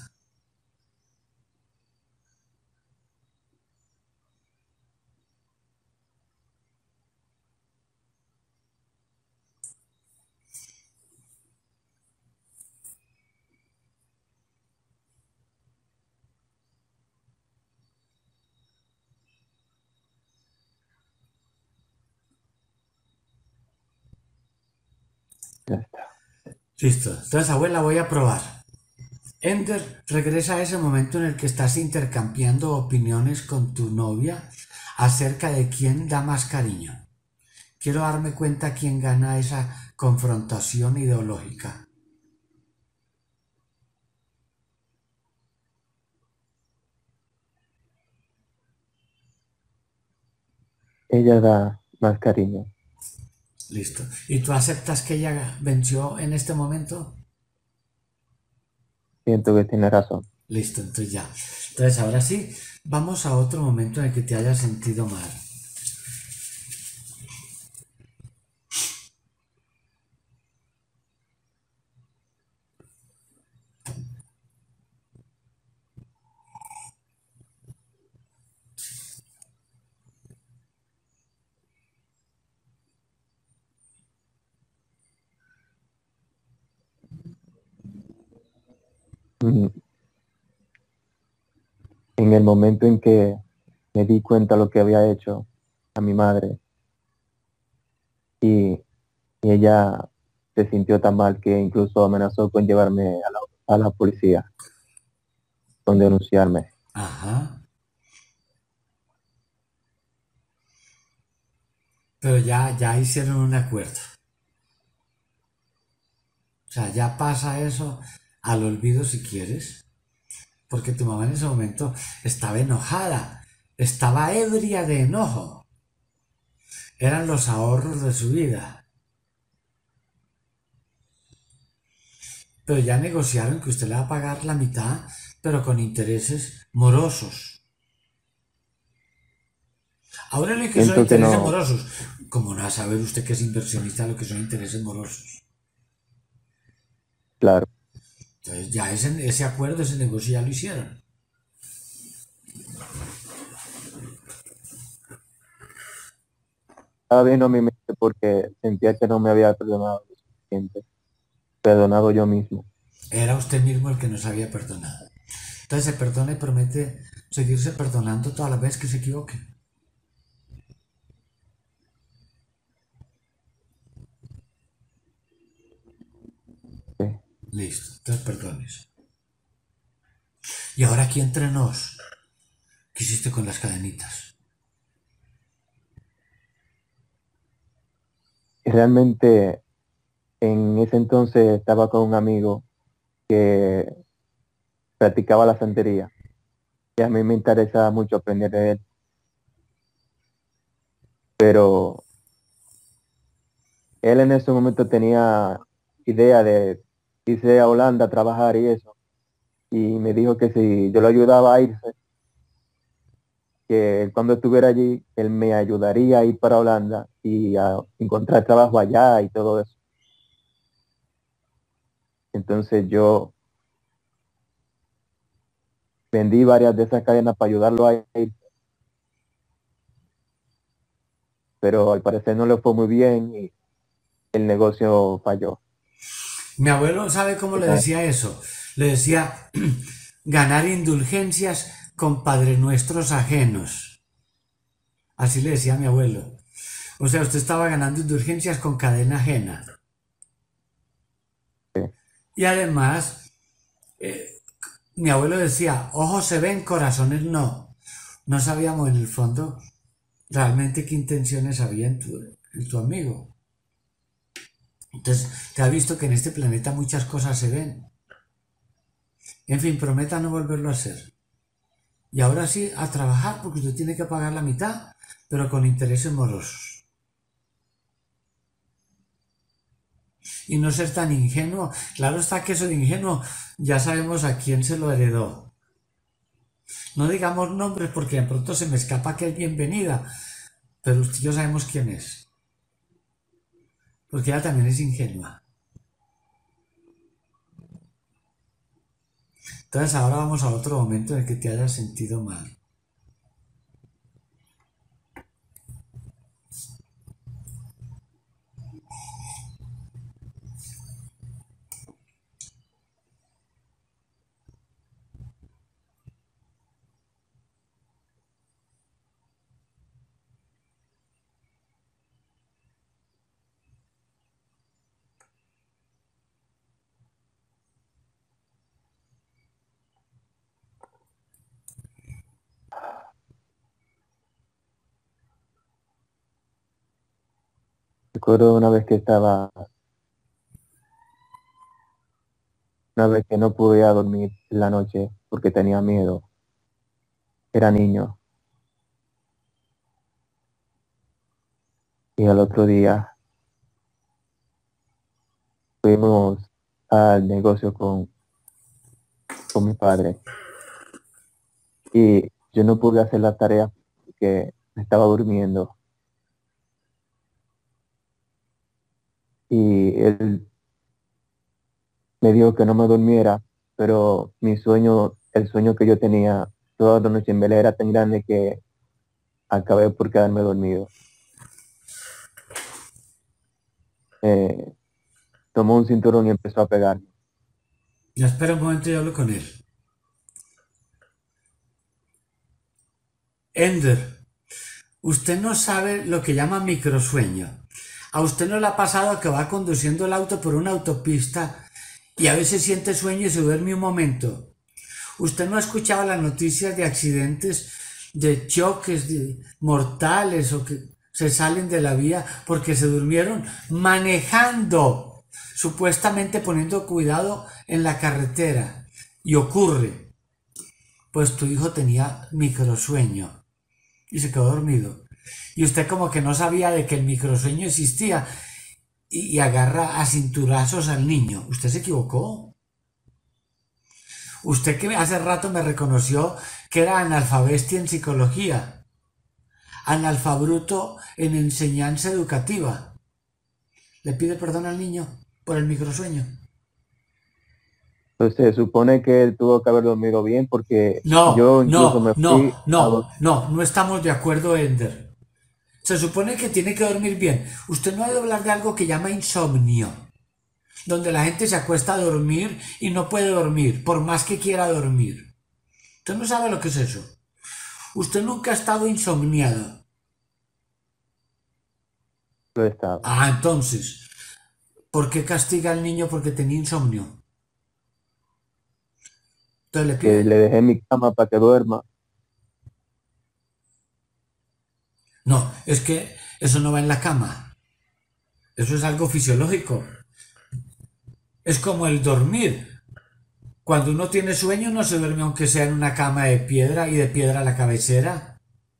Ya está. Listo. Entonces, abuela, voy a probar. Ender, regresa a ese momento en el que estás intercambiando opiniones con tu novia acerca de quién da más cariño. Quiero darme cuenta quién gana esa confrontación ideológica. Ella da más cariño. Listo. ¿Y tú aceptas que ella venció en este momento? Siento que tiene razón. Listo, entonces ya. Entonces ahora sí, vamos a otro momento en el que te hayas sentido mal. Mm, En el momento en que me di cuenta lo que había hecho a mi madre y, y ella se sintió tan mal que incluso amenazó con llevarme a la, a la policía, con denunciarme. Ajá. Pero ya, ya hicieron un acuerdo. O sea, ya pasa eso al olvido si quieres. Porque tu mamá en ese momento estaba enojada. Estaba ebria de enojo. Eran los ahorros de su vida. Pero ya negociaron que usted le va a pagar la mitad, pero con intereses morosos. Ahora le que son Siento que intereses no, morosos. ¿Cómo no va a saber usted que es inversionista lo que son intereses morosos? claro, Entonces ya ese, ese acuerdo, ese negocio ya lo hicieron. estaba bien a mi mente porque sentía que no me había perdonado lo suficiente, perdonado yo mismo. Era usted mismo el que nos había perdonado. Entonces se perdona y promete seguirse perdonando todas las veces que se equivoque. Sí. Listo, entonces perdones. Y ahora aquí entre nos, ¿qué hiciste con las cadenitas? Y realmente en ese entonces estaba con un amigo que practicaba la santería y a mí me interesaba mucho aprender de él, pero él en ese momento tenía idea de irse a Holanda a trabajar y eso, y me dijo que si yo lo ayudaba a irse, que él cuando estuviera allí, él me ayudaría a ir para Holanda y a encontrar trabajo allá y todo eso. Entonces yo vendí varias de esas cadenas para ayudarlo a ir, pero al parecer no le fue muy bien y el negocio falló. Mi abuelo, ¿sabe cómo le decía eso? Le decía ganar indulgencias con padre nuestros ajenos. Así le decía a mi abuelo. O sea, usted estaba ganando indulgencias con cadena ajena. Sí, Y además, eh, mi abuelo decía, ojos se ven, corazones no. No sabíamos en el fondo realmente qué intenciones había en tu, en tu amigo. Entonces, te ha visto que en este planeta muchas cosas se ven. En fin, prometa no volverlo a hacer. Y ahora sí, a trabajar, porque usted tiene que pagar la mitad, pero con intereses morosos. y no ser tan ingenuo. Claro está que eso de ingenuo ya sabemos a quién se lo heredó. No digamos nombres porque de pronto se me escapa que es bienvenida, pero usted y yo sabemos quién es, porque ella también es ingenua. Entonces ahora vamos a otro momento en el que te hayas sentido mal. Recuerdo una vez que estaba, una vez que no podía dormir en la noche porque tenía miedo. Era niño. Y al otro día fuimos al negocio con, con mi padre. Y yo no pude hacer la tarea porque estaba durmiendo. Y él me dijo que no me durmiera, pero mi sueño, el sueño que yo tenía toda la noche en vela era tan grande que acabé por quedarme dormido. Eh, tomó un cinturón y empezó a pegarme. Ya espera un momento y hablo con él. Ender, usted no sabe lo que llama microsueño. A usted no le ha pasado que va conduciendo el auto por una autopista y a veces siente sueño y se duerme un momento. Usted no ha escuchado las noticias de accidentes, de choques de mortales o que se salen de la vía porque se durmieron manejando, supuestamente poniendo cuidado en la carretera. Y ocurre, pues tu hijo tenía microsueño y se quedó dormido. Y usted como que no sabía de que el microsueño existía y, y agarra a cinturazos al niño. ¿Usted se equivocó? Usted que hace rato me reconoció que era analfabestia en psicología, analfabruto en enseñanza educativa. ¿Le pide perdón al niño por el microsueño? Entonces se supone que él tuvo que haber dormido bien porque No, yo incluso no, me no, fui a no, dormir. no, no estamos de acuerdo, Ender. Se supone que tiene que dormir bien. Usted no ha de hablar de algo que llama insomnio, donde la gente se acuesta a dormir y no puede dormir, por más que quiera dormir. Usted no sabe lo que es eso. Usted nunca ha estado insomniado. Lo he estado. Ah, entonces, ¿por qué castiga al niño porque tenía insomnio? Entonces le Que pide. le dejé mi cama para que duerma. No, es que eso no va en la cama. Eso es algo fisiológico. Es como el dormir. Cuando uno tiene sueño no se duerme aunque sea en una cama de piedra y de piedra a la cabecera.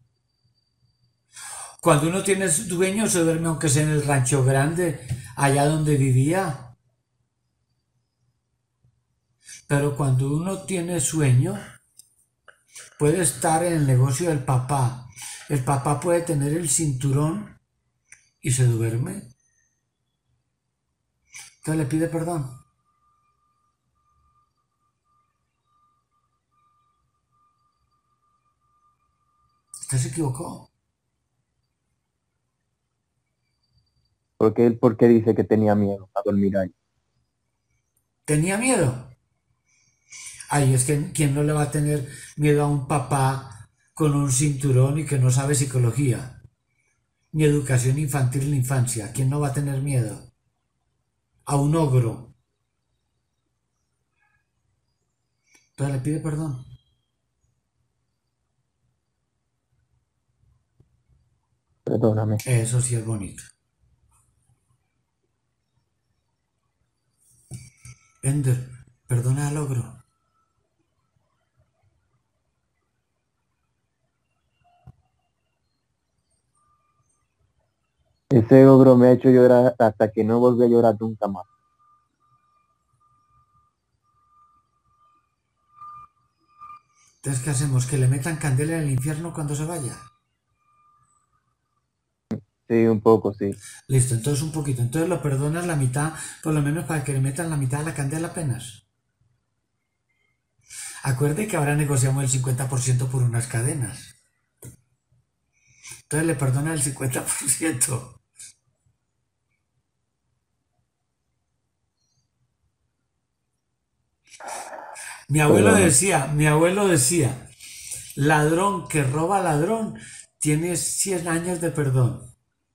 Cuando uno tiene sueño se duerme aunque sea en el rancho grande, allá donde vivía. Pero cuando uno tiene sueño, puede estar en el negocio del papá. El papá puede tener el cinturón y se duerme. Entonces le pide perdón. Usted se equivocó. Porque él, ¿por qué dice que tenía miedo a dormir ahí? ¿Tenía miedo? Ay, es que ¿quién no le va a tener miedo a un papá con un cinturón y que no sabe psicología? Ni educación infantil en la infancia. ¿Quién no va a tener miedo? A un ogro. Entonces le pide perdón. Perdóname. Eso sí es bonito. Ender, perdona al ogro. Ese ogro me ha hecho llorar hasta que no volví a llorar nunca más. Entonces, ¿qué hacemos? ¿Que le metan candela en el infierno cuando se vaya? Sí, un poco, sí. Listo, entonces un poquito. Entonces lo perdonas la mitad, por lo menos para que le metan la mitad de la candela apenas. Acuerde que ahora negociamos el cincuenta por ciento por unas cadenas. Entonces le perdona el cincuenta por ciento. Mi abuelo Perdona. decía, mi abuelo decía, ladrón que roba ladrón tiene cien años de perdón.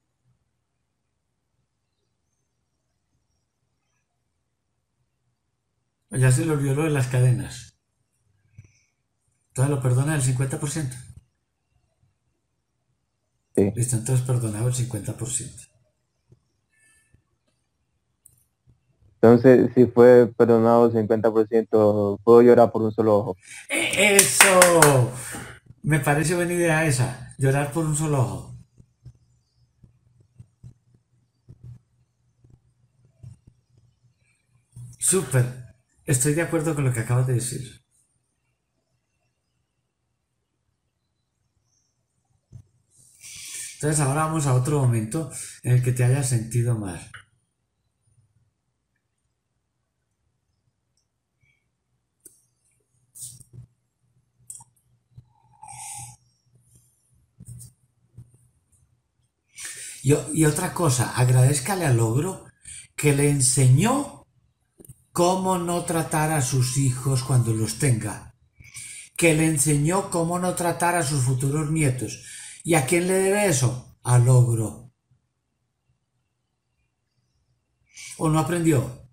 Ya se le olvidó lo de las cadenas. Entonces lo perdona el cincuenta por ciento. Sí. Listo, entonces perdonado el cincuenta por ciento. Entonces, si fue perdonado el cincuenta por ciento, puedo llorar por un solo ojo. ¡Eso! Me parece buena idea esa. Llorar por un solo ojo. Súper. Estoy de acuerdo con lo que acabas de decir. Entonces ahora vamos a otro momento en el que te hayas sentido mal. Y, y otra cosa, agradezcale al ogro que le enseñó cómo no tratar a sus hijos cuando los tenga, que le enseñó cómo no tratar a sus futuros nietos. ¿Y a quién le debe eso? Al ogro. ¿O no aprendió?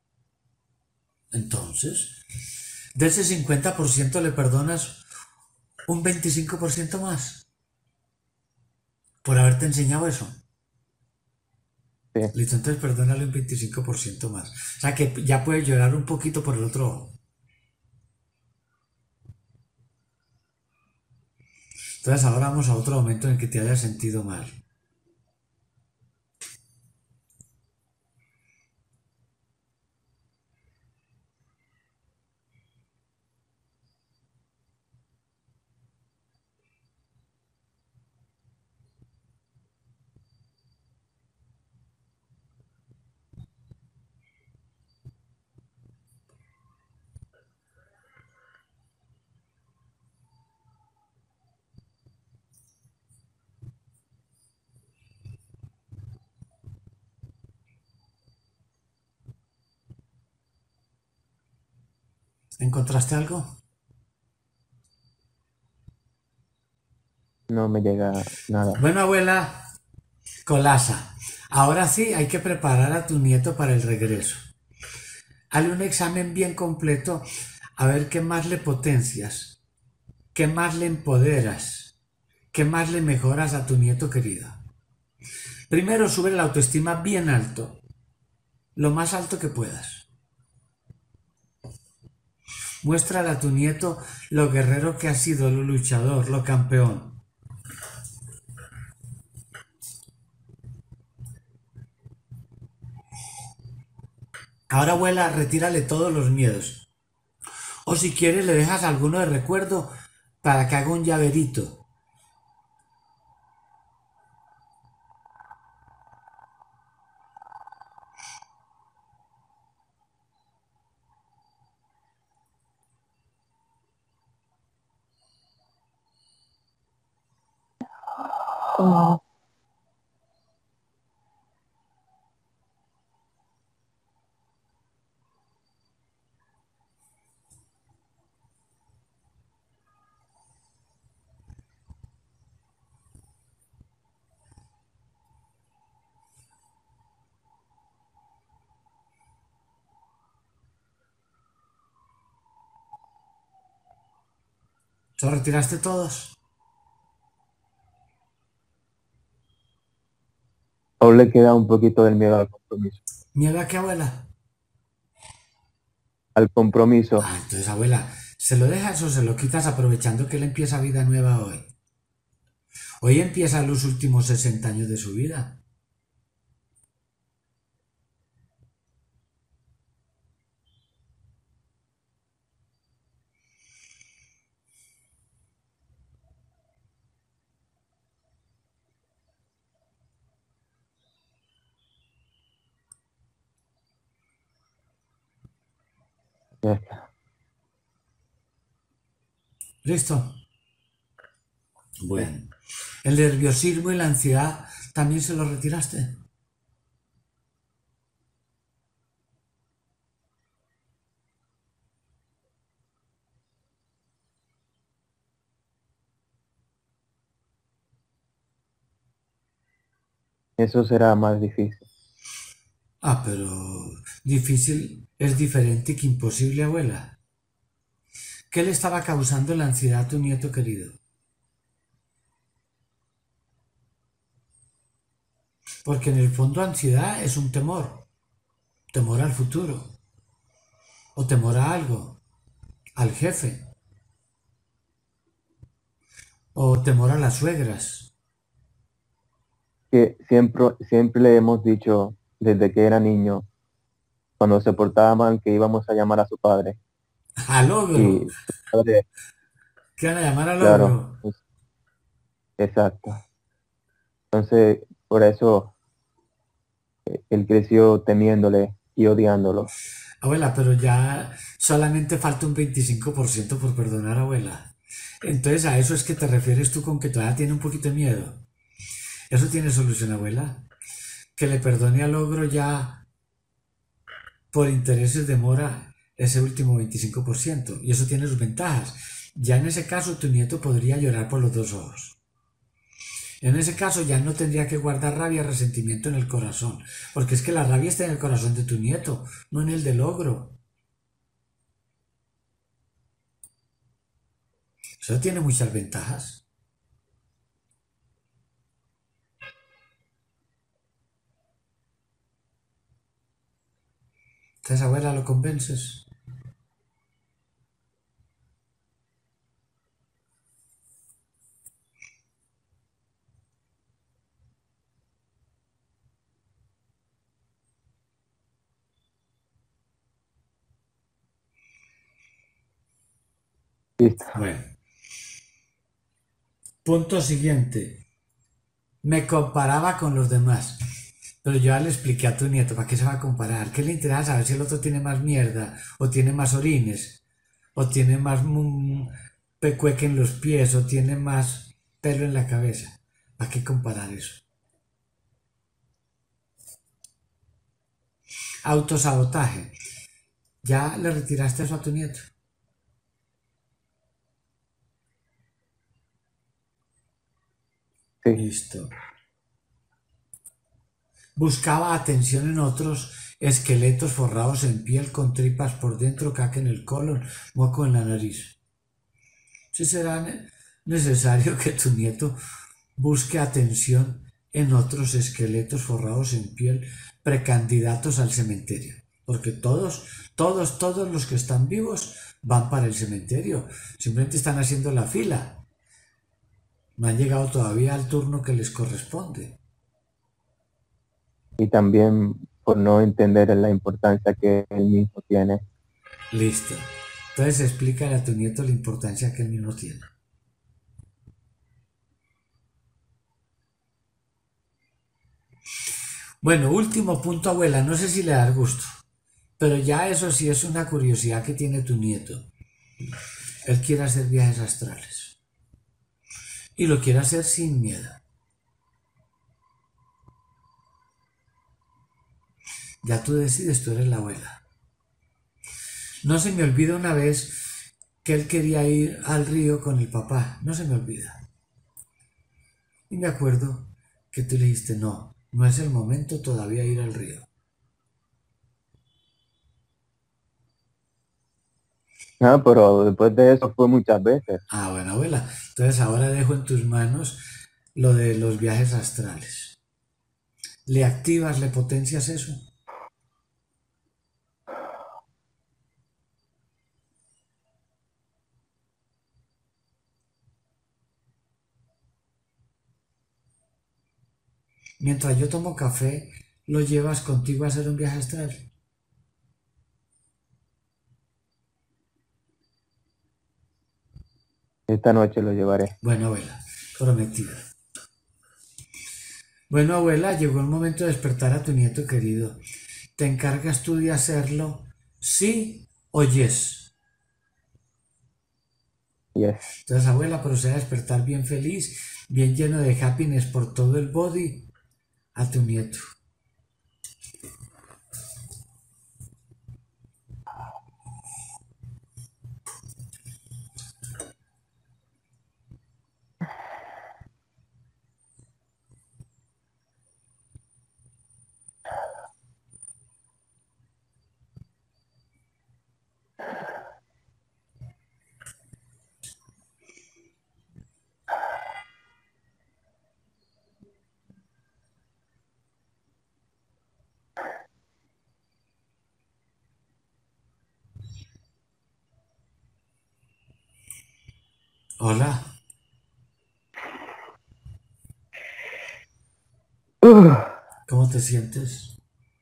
Entonces, de ese cincuenta por ciento le perdonas un veinticinco por ciento más por haberte enseñado eso. Sí. Listo, entonces perdónale un veinticinco por ciento más. O sea que ya puedes llorar un poquito por el otro ojo. Entonces ahora vamos a otro momento en el que te hayas sentido mal. ¿Encontraste algo? No me llega nada. Bueno, abuela, Colasa, ahora sí hay que preparar a tu nieto para el regreso. Hazle un examen bien completo a ver qué más le potencias, qué más le empoderas, qué más le mejoras a tu nieto querido. Primero sube la autoestima bien alto, lo más alto que puedas. Muéstrale a tu nieto lo guerrero que ha sido, lo luchador, lo campeón. Ahora, abuela, retírale todos los miedos. O si quieres, le dejas alguno de recuerdo para que haga un llaverito. Oh. ¿Los retiraste todos? Aún le queda un poquito del miedo al compromiso. ¿Miedo a qué, abuela? Al compromiso. Ah, entonces, abuela, ¿se lo dejas o se lo quitas aprovechando que él empieza vida nueva hoy? Hoy empieza los últimos sesenta años de su vida. Ya está. ¿Listo? Sí. Bueno. ¿El nerviosismo y la ansiedad también se los retiraste? Eso será más difícil. Ah, pero difícil es diferente que imposible, abuela. ¿Qué le estaba causando la ansiedad a tu nieto querido? Porque en el fondo ansiedad es un temor, temor al futuro, o temor a algo, al jefe, o temor a las suegras. Que siempre, siempre le hemos dicho desde que era niño, cuando se portaba mal, que íbamos a llamar a su padre. Al ogro, Y su padre, ¿qué van a llamar al claro, ogro? pues, exacto. Entonces, por eso eh, él creció temiéndole y odiándolo. Abuela, pero ya solamente falta un veinticinco por ciento por perdonar, abuela. Entonces a eso es que te refieres tú con que todavía tiene un poquito de miedo. Eso tiene solución, abuela. Que le perdone al ogro ya por intereses de mora ese último veinticinco por ciento. Y eso tiene sus ventajas. Ya en ese caso tu nieto podría llorar por los dos ojos. En ese caso ya no tendría que guardar rabia, resentimiento en el corazón. Porque es que la rabia está en el corazón de tu nieto, no en el del ogro. Eso tiene muchas ventajas. Entonces, abuela, lo convences. Listo. Bueno, punto siguiente. Me comparaba con los demás. Pero yo ya le expliqué a tu nieto, ¿para qué se va a comparar? ¿Qué le interesa saber si el otro tiene más mierda? ¿O tiene más orines? ¿O tiene más mm, pecueque en los pies? ¿O tiene más pelo en la cabeza? ¿Para qué comparar eso? Autosabotaje. ¿Ya le retiraste eso a tu nieto? Sí. Listo. Buscaba atención en otros, esqueletos forrados en piel con tripas por dentro, caca en el colon, moco en la nariz. Sí será necesario que tu nieto busque atención en otros esqueletos forrados en piel precandidatos al cementerio. Porque todos, todos, todos los que están vivos van para el cementerio. Simplemente están haciendo la fila. No han llegado todavía al turno que les corresponde. Y también por no entender la importancia que él mismo tiene. Listo. Entonces explícale a tu nieto la importancia que él mismo tiene. Bueno, último punto, abuela. No sé si le da gusto, pero ya eso sí es una curiosidad que tiene tu nieto. Él quiere hacer viajes astrales. Y lo quiere hacer sin miedo. Ya tú decides, tú eres la abuela. No se me olvida una vez que él quería ir al río con el papá. No se me olvida. Y me acuerdo que tú le dijiste, no, no es el momento todavía ir al río. Ah, pero después de eso fue muchas veces. Ah, bueno, abuela. Entonces ahora dejo en tus manos lo de los viajes astrales. ¿Le activas, le potencias eso? Mientras yo tomo café, ¿lo llevas contigo a hacer un viaje astral? Esta noche lo llevaré. Bueno, abuela, prometida. Bueno, abuela, llegó el momento de despertar a tu nieto querido. ¿Te encargas tú de hacerlo? ¿Sí oyes. Yes. Entonces, abuela, procede a despertar bien feliz, bien lleno de happiness por todo el body a tu nieto. Hola, Ugh, ¿cómo te sientes?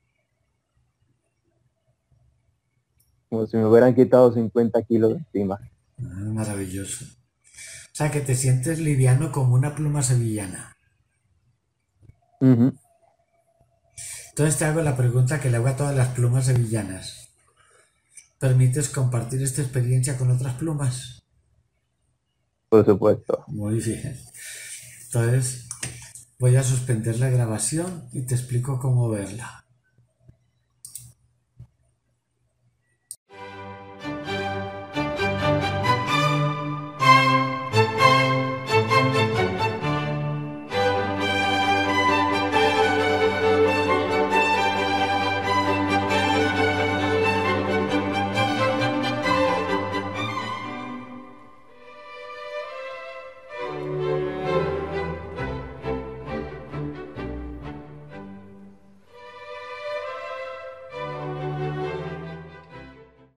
como si me hubieran quitado cincuenta kilos de encima. Ah, maravilloso. O sea, que te sientes liviano como una pluma sevillana. Ujú. Entonces te hago la pregunta que le hago a todas las plumas sevillanas. ¿Permites compartir esta experiencia con otras plumas? Por supuesto. Muy bien. Entonces voy a suspender la grabación y te explico cómo verla.